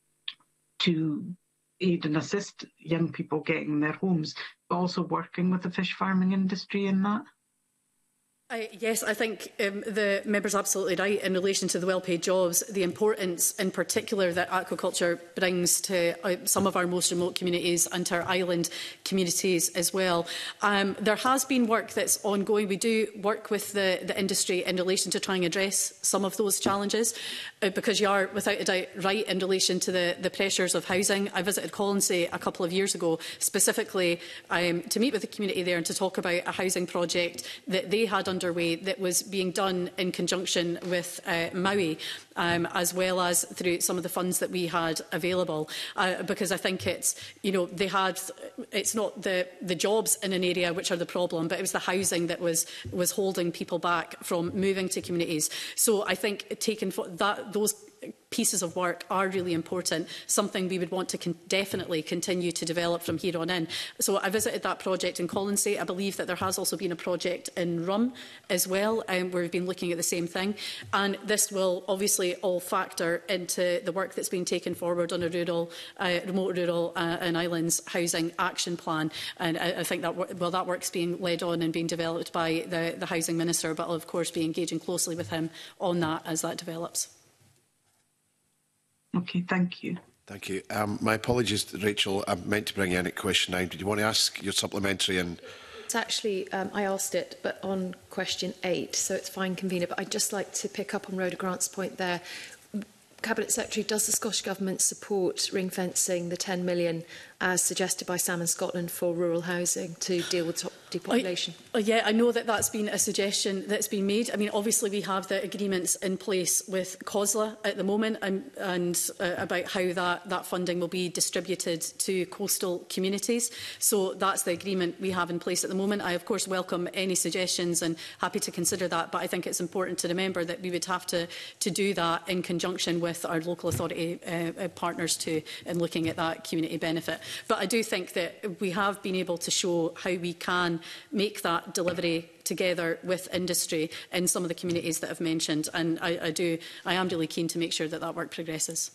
to aid and assist young people getting their homes, but also working with the fish farming industry in that. I, yes, I think um, the member's absolutely right in relation to the well-paid jobs, the importance in particular that aquaculture brings to uh, some of our most remote communities and to our island communities as well. Um, there has been work that's ongoing. We do work with the, the industry in relation to trying to address some of those challenges, uh, because you are without a doubt right in relation to the, the pressures of housing. I visited Colonsay a couple of years ago specifically um, to meet with the community there and to talk about a housing project that they had underway that was being done in conjunction with uh, Maui, um, as well as through some of the funds that we had available. Uh, because I think it's, you know, they had, it's not the, the jobs in an area which are the problem, but it was the housing that was, was holding people back from moving to communities. So I think taking that, those pieces of work are really important, something we would want to con definitely continue to develop from here on in. So I visited that project in Colonsay. I believe that there has also been a project in Rum as well, um, where we've been looking at the same thing. And this will obviously all factor into the work that's been taken forward on a rural, uh, remote rural uh, and islands housing action plan. And I, I think that, well, that work's being led on and being developed by the, the Housing Minister, but I'll of course be engaging closely with him on that as that develops. Okay, thank you. Thank you. Um, my apologies, Rachel. I meant to bring you in at question nine. Did you want to ask your supplementary? And it's actually, um, I asked it, but on question eight, so it's fine, convener. But I'd just like to pick up on Rhoda Grant's point there. Cabinet Secretary, does the Scottish Government support ring-fencing the ten million as suggested by Salmon Scotland for rural housing to deal with top depopulation? I, yeah, I know that that's been a suggestion that's been made. I mean, obviously we have the agreements in place with COSLA at the moment, and, and uh, about how that, that funding will be distributed to coastal communities. So that's the agreement we have in place at the moment. I, of course, welcome any suggestions and happy to consider that, but I think it's important to remember that we would have to, to do that in conjunction with our local authority uh, uh, partners too, in looking at that community benefit. But I do think that we have been able to show how we can make that delivery together with industry in some of the communities that I've mentioned, and I, I do, I am really keen to make sure that that work progresses.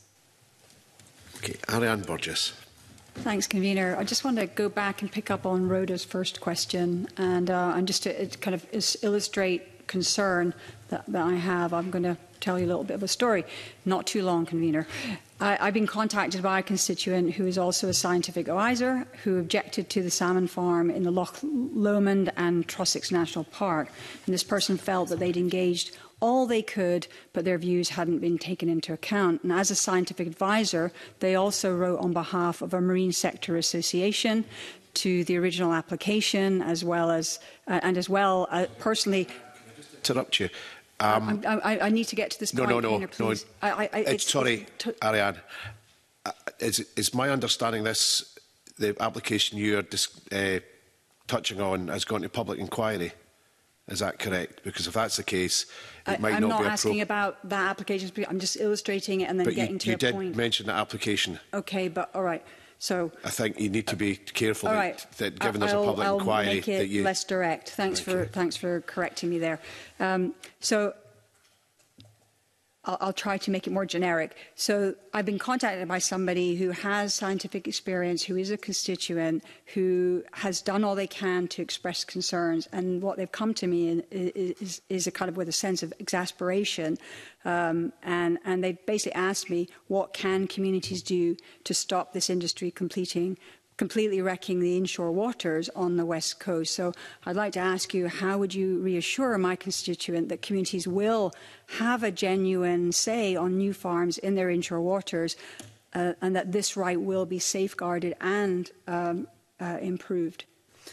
Okay, Ariane Burgess. Thanks, convener. I just want to go back and pick up on Rhoda's first question, and uh, and just to kind of illustrate concern that, that I have, I'm going to tell you a little bit of a story. Not too long, convener. I, I've been contacted by a constituent who is also a scientific advisor who objected to the salmon farm in the Loch Lomond and Trossachs National Park. And this person felt that they'd engaged all they could, but their views hadn't been taken into account. And as a scientific advisor, they also wrote on behalf of a Marine Sector Association to the original application, as well as, uh, and as well, uh, personally... Can I just interrupt you? Um, I, I, I need to get to this no, point. No, no, please. no. I, I, it's, it's, sorry, it's, Ariane. Uh, is, is my understanding this, the application you're uh, touching on has gone to public inquiry? Is that correct? Because if that's the case, it I, might I'm not, not be a asking about that application. I'm just illustrating it and then but getting you, to you a did point. mention that application. Okay, but all right. So I think you need to be careful all that, right. that given there's I'll, a public I'll inquiry make it that you less direct. Thanks Thank for you. thanks for correcting me there. Um, so I'll, I'll try to make it more generic. So I've been contacted by somebody who has scientific experience, who is a constituent, who has done all they can to express concerns. And what they've come to me in, is, is a kind of with a sense of exasperation. Um, and, and they basically asked me, what can communities do to stop this industry completing completely wrecking the inshore waters on the West Coast. So I'd like to ask you, how would you reassure my constituent that communities will have a genuine say on new farms in their inshore waters uh, and that this right will be safeguarded and um, uh, improved?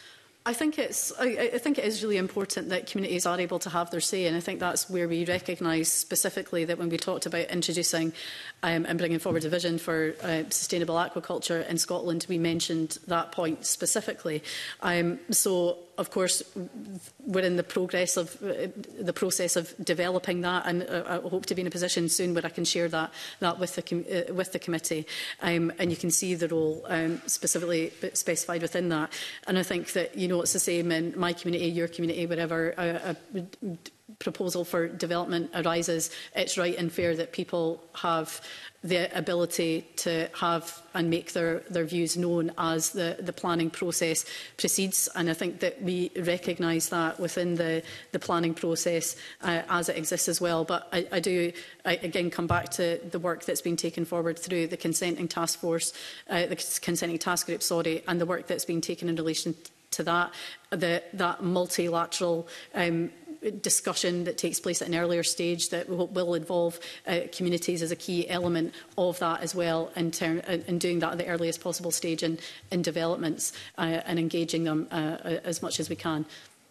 I think it's. I, I think it is really important that communities are able to have their say, and I think that's where we recognise specifically that when we talked about introducing um, and bringing forward a vision for uh, sustainable aquaculture in Scotland, we mentioned that point specifically. Um, so, of course, we're in the progress of uh, the process of developing that, and uh, I hope to be in a position soon where I can share that that with the com uh, with the committee, um, and you can see the role um, specifically specified within that. And I think that, you know, it's the same in my community, your community, wherever a, a proposal for development arises. It's right and fair that people have the ability to have and make their, their views known as the, the planning process proceeds. And I think that we recognise that within the, the planning process uh, as it exists as well. But I, I do, I, again, come back to the work that's been taken forward through the consenting task force, uh, the consenting task group, sorry, and the work that's been taken in relation to that, the, that multilateral um, discussion that takes place at an earlier stage that will, will involve uh, communities as a key element of that as well, in, turn, uh, in doing that at the earliest possible stage in, in developments uh, and engaging them uh, as much as we can.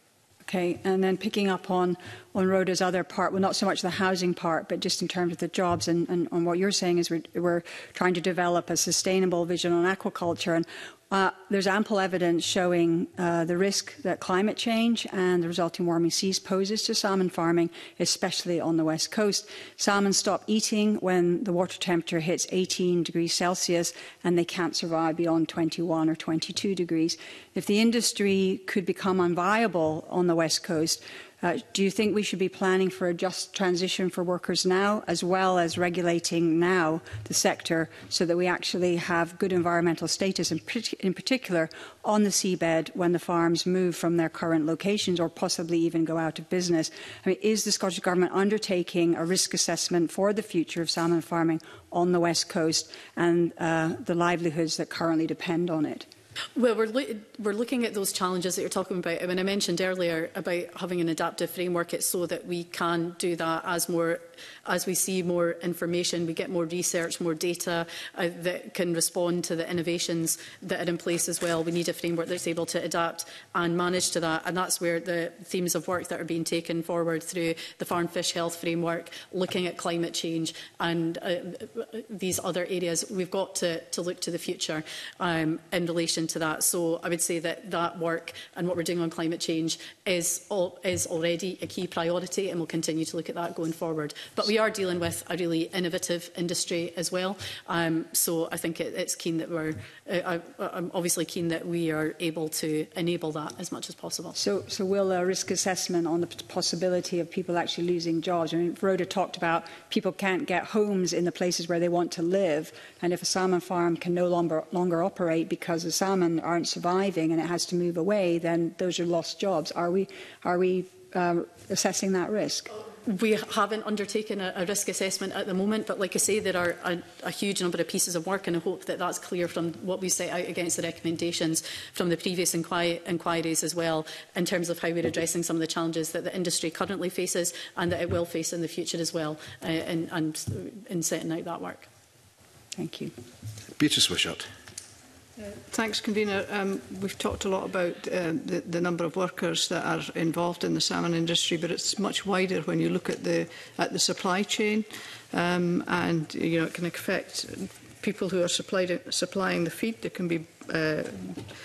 Okay, and then picking up on, on Rhoda's other part, well, not so much the housing part, but just in terms of the jobs, and, and, and what you're saying is we're, we're trying to develop a sustainable vision on aquaculture. And Uh, there's ample evidence showing uh, the risk that climate change and the resulting warming seas poses to salmon farming, especially on the West Coast. Salmon stop eating when the water temperature hits eighteen degrees Celsius, and they can't survive beyond twenty-one or twenty-two degrees. If the industry could become unviable on the West Coast, Uh, do you think we should be planning for a just transition for workers now, as well as regulating now the sector so that we actually have good environmental status, in, in particular on the seabed when the farms move from their current locations or possibly even go out of business? I mean, is the Scottish Government undertaking a risk assessment for the future of salmon farming on the West Coast and uh, the livelihoods that currently depend on it? Well, we're, lo we're looking at those challenges that you're talking about. I mean, I mentioned earlier about having an adaptive framework. It's so that we can do that as more, as we see more information, we get more research, more data uh, that can respond to the innovations that are in place as well. We need a framework that's able to adapt and manage to that. And that's where the themes of work that are being taken forward through the Farm Fish Health Framework, looking at climate change and uh, these other areas. We've got to, to look to the future um, in relation to that. So I would say that that work and what we're doing on climate change is, all, is already a key priority, and we'll continue to look at that going forward. But we are dealing with a really innovative industry as well. Um, so I think it, it's keen that we're, uh, I, I'm obviously keen that we are able to enable that as much as possible. So, so will a risk assessment on the possibility of people actually losing jobs? I mean, Rhoda talked about people can't get homes in the places where they want to live, and if a salmon farm can no longer, longer operate because the salmon aren't surviving and it has to move away, then those are lost jobs. Are we, are we uh, assessing that risk? We haven't undertaken a, a risk assessment at the moment, but like I say, there are a, a huge number of pieces of work, and I hope that that's clear from what we set out against the recommendations from the previous inquir inquiries as well, in terms of how we're addressing some of the challenges that the industry currently faces and that it will face in the future as well, uh, in, and in setting out that work. Thank you. Beatrice Wishart. Uh, thanks, Convener. Um, we've talked a lot about uh, the, the number of workers that are involved in the salmon industry, but it's much wider when you look at the at the supply chain, um, and you know it can affect people who are supplied, supplying the feed. There can be uh,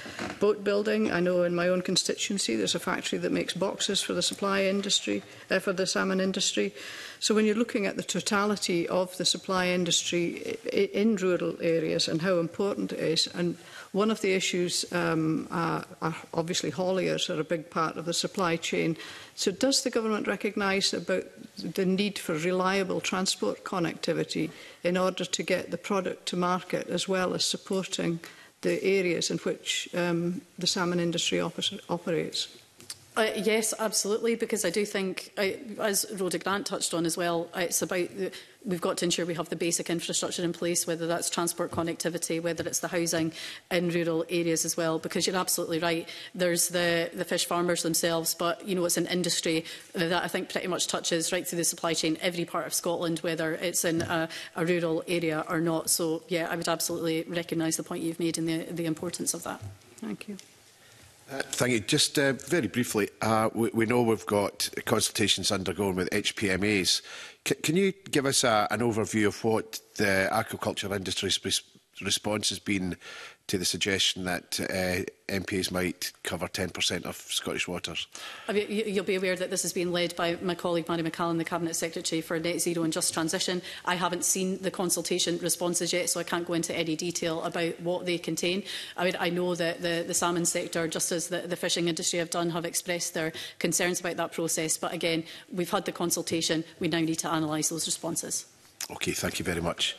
boat building. I know in my own constituency there's a factory that makes boxes for the supply industry, uh, for the salmon industry. So when you're looking at the totality of the supply industry in rural areas and how important it is, and one of the issues um, uh, are obviously hauliers are a big part of the supply chain. So does the government recognise about the need for reliable transport connectivity in order to get the product to market, as well as supporting the areas in which um, the salmon industry op operates? Uh, yes, absolutely, because I do think, uh, as Rhoda Grant touched on as well, uh, it's about the, we've got to ensure we have the basic infrastructure in place, whether that's transport connectivity, whether it's the housing in rural areas as well, because you're absolutely right. There's the, the fish farmers themselves, but you know, it's an industry uh, that I think pretty much touches right through the supply chain, every part of Scotland, whether it's in a, a rural area or not. So, yeah, I would absolutely recognise the point you've made and the, the importance of that. Thank you. Uh, thank you. Just uh, very briefly, uh, we, we know we've got consultations undergoing with H P M As. C can you give us a, an overview of what the aquaculture industry's res response has been to the suggestion that uh, M P As might cover ten percent of Scottish waters? I mean, you'll be aware that this has been led by my colleague Mary McCallum, the Cabinet Secretary for Net Zero and Just Transition. I haven't seen the consultation responses yet, so I can't go into any detail about what they contain. I mean, I know that the, the salmon sector, just as the, the fishing industry have done, have expressed their concerns about that process. But again, we've had the consultation. We now need to analyse those responses. Okay, thank you very much.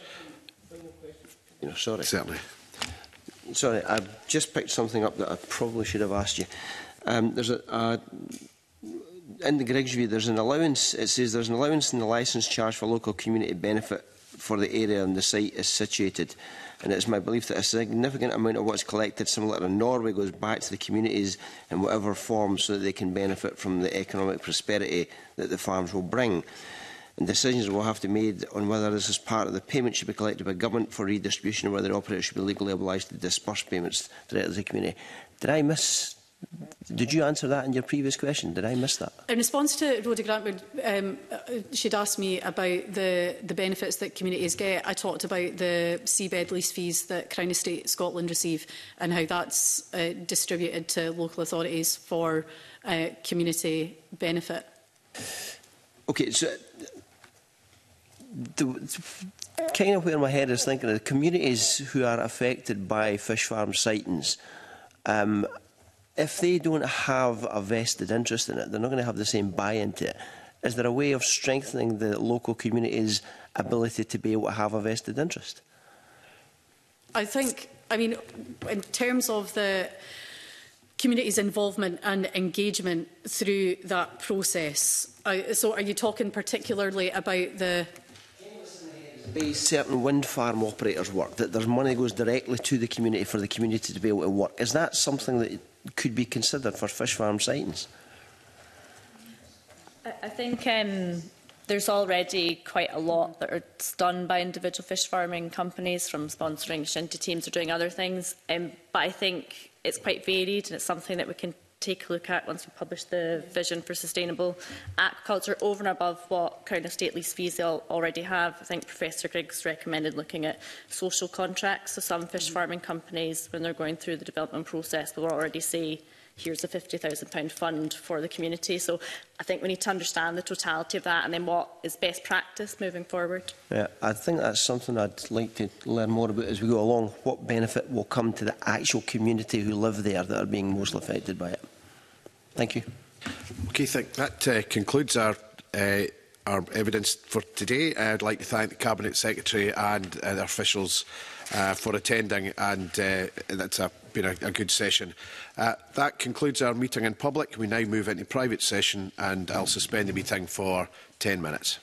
You know, sorry. Certainly. Sorry, I've just picked something up that I probably should have asked you. Um, there's a, a, in the Griggs review, there's an allowance. It says there's an allowance in the licence charge for local community benefit for the area and the site is situated. And it's my belief that a significant amount of what's collected, similar to Norway, goes back to the communities in whatever form so that they can benefit from the economic prosperity that the farms will bring. And decisions will have to be made on whether this is part of the payment should be collected by government for redistribution or whether the operator should be legally obliged to disburse payments directly to the community. Did I miss... Did you answer that in your previous question? Did I miss that? In response to Rhoda Grant, um, she'd asked me about the, the benefits that communities get. I talked about the seabed lease fees that Crown Estate Scotland receive and how that's uh, distributed to local authorities for uh, community benefit. Okay, so... The, kind of where my head is thinking of the communities who are affected by fish farm sightings, um, if they don't have a vested interest in it, they're not going to have the same buy-in to it. Is there a way of strengthening the local community's ability to be able to have a vested interest? I think, I mean, in terms of the community's involvement and engagement through that process, uh, so are you talking particularly about the... By certain wind farm operators work, that there's money goes directly to the community for the community to be able to work. Is that something that could be considered for fish farm sightings? I think um, there's already quite a lot that are done by individual fish farming companies, from sponsoring shinty teams or doing other things. Um, but I think it's quite varied, and it's something that we can take a look at once we publish the vision for sustainable aquaculture, over and above what Crown Estate lease fees they already have. I think Professor Griggs recommended looking at social contracts. So some fish farming companies, when they're going through the development process, will already say, here's a fifty thousand pound fund for the community. So I think we need to understand the totality of that and then what is best practice moving forward. Yeah, I think that's something I'd like to learn more about as we go along. What benefit will come to the actual community who live there that are being most affected by it? Thank you. Okay, thank, that uh, concludes our uh, our evidence for today. I'd like to thank the Cabinet Secretary and uh, the officials uh, for attending, and uh, that's a, been a, a good session. Uh, that concludes our meeting in public. We now move into private session, and I'll suspend the meeting for ten minutes.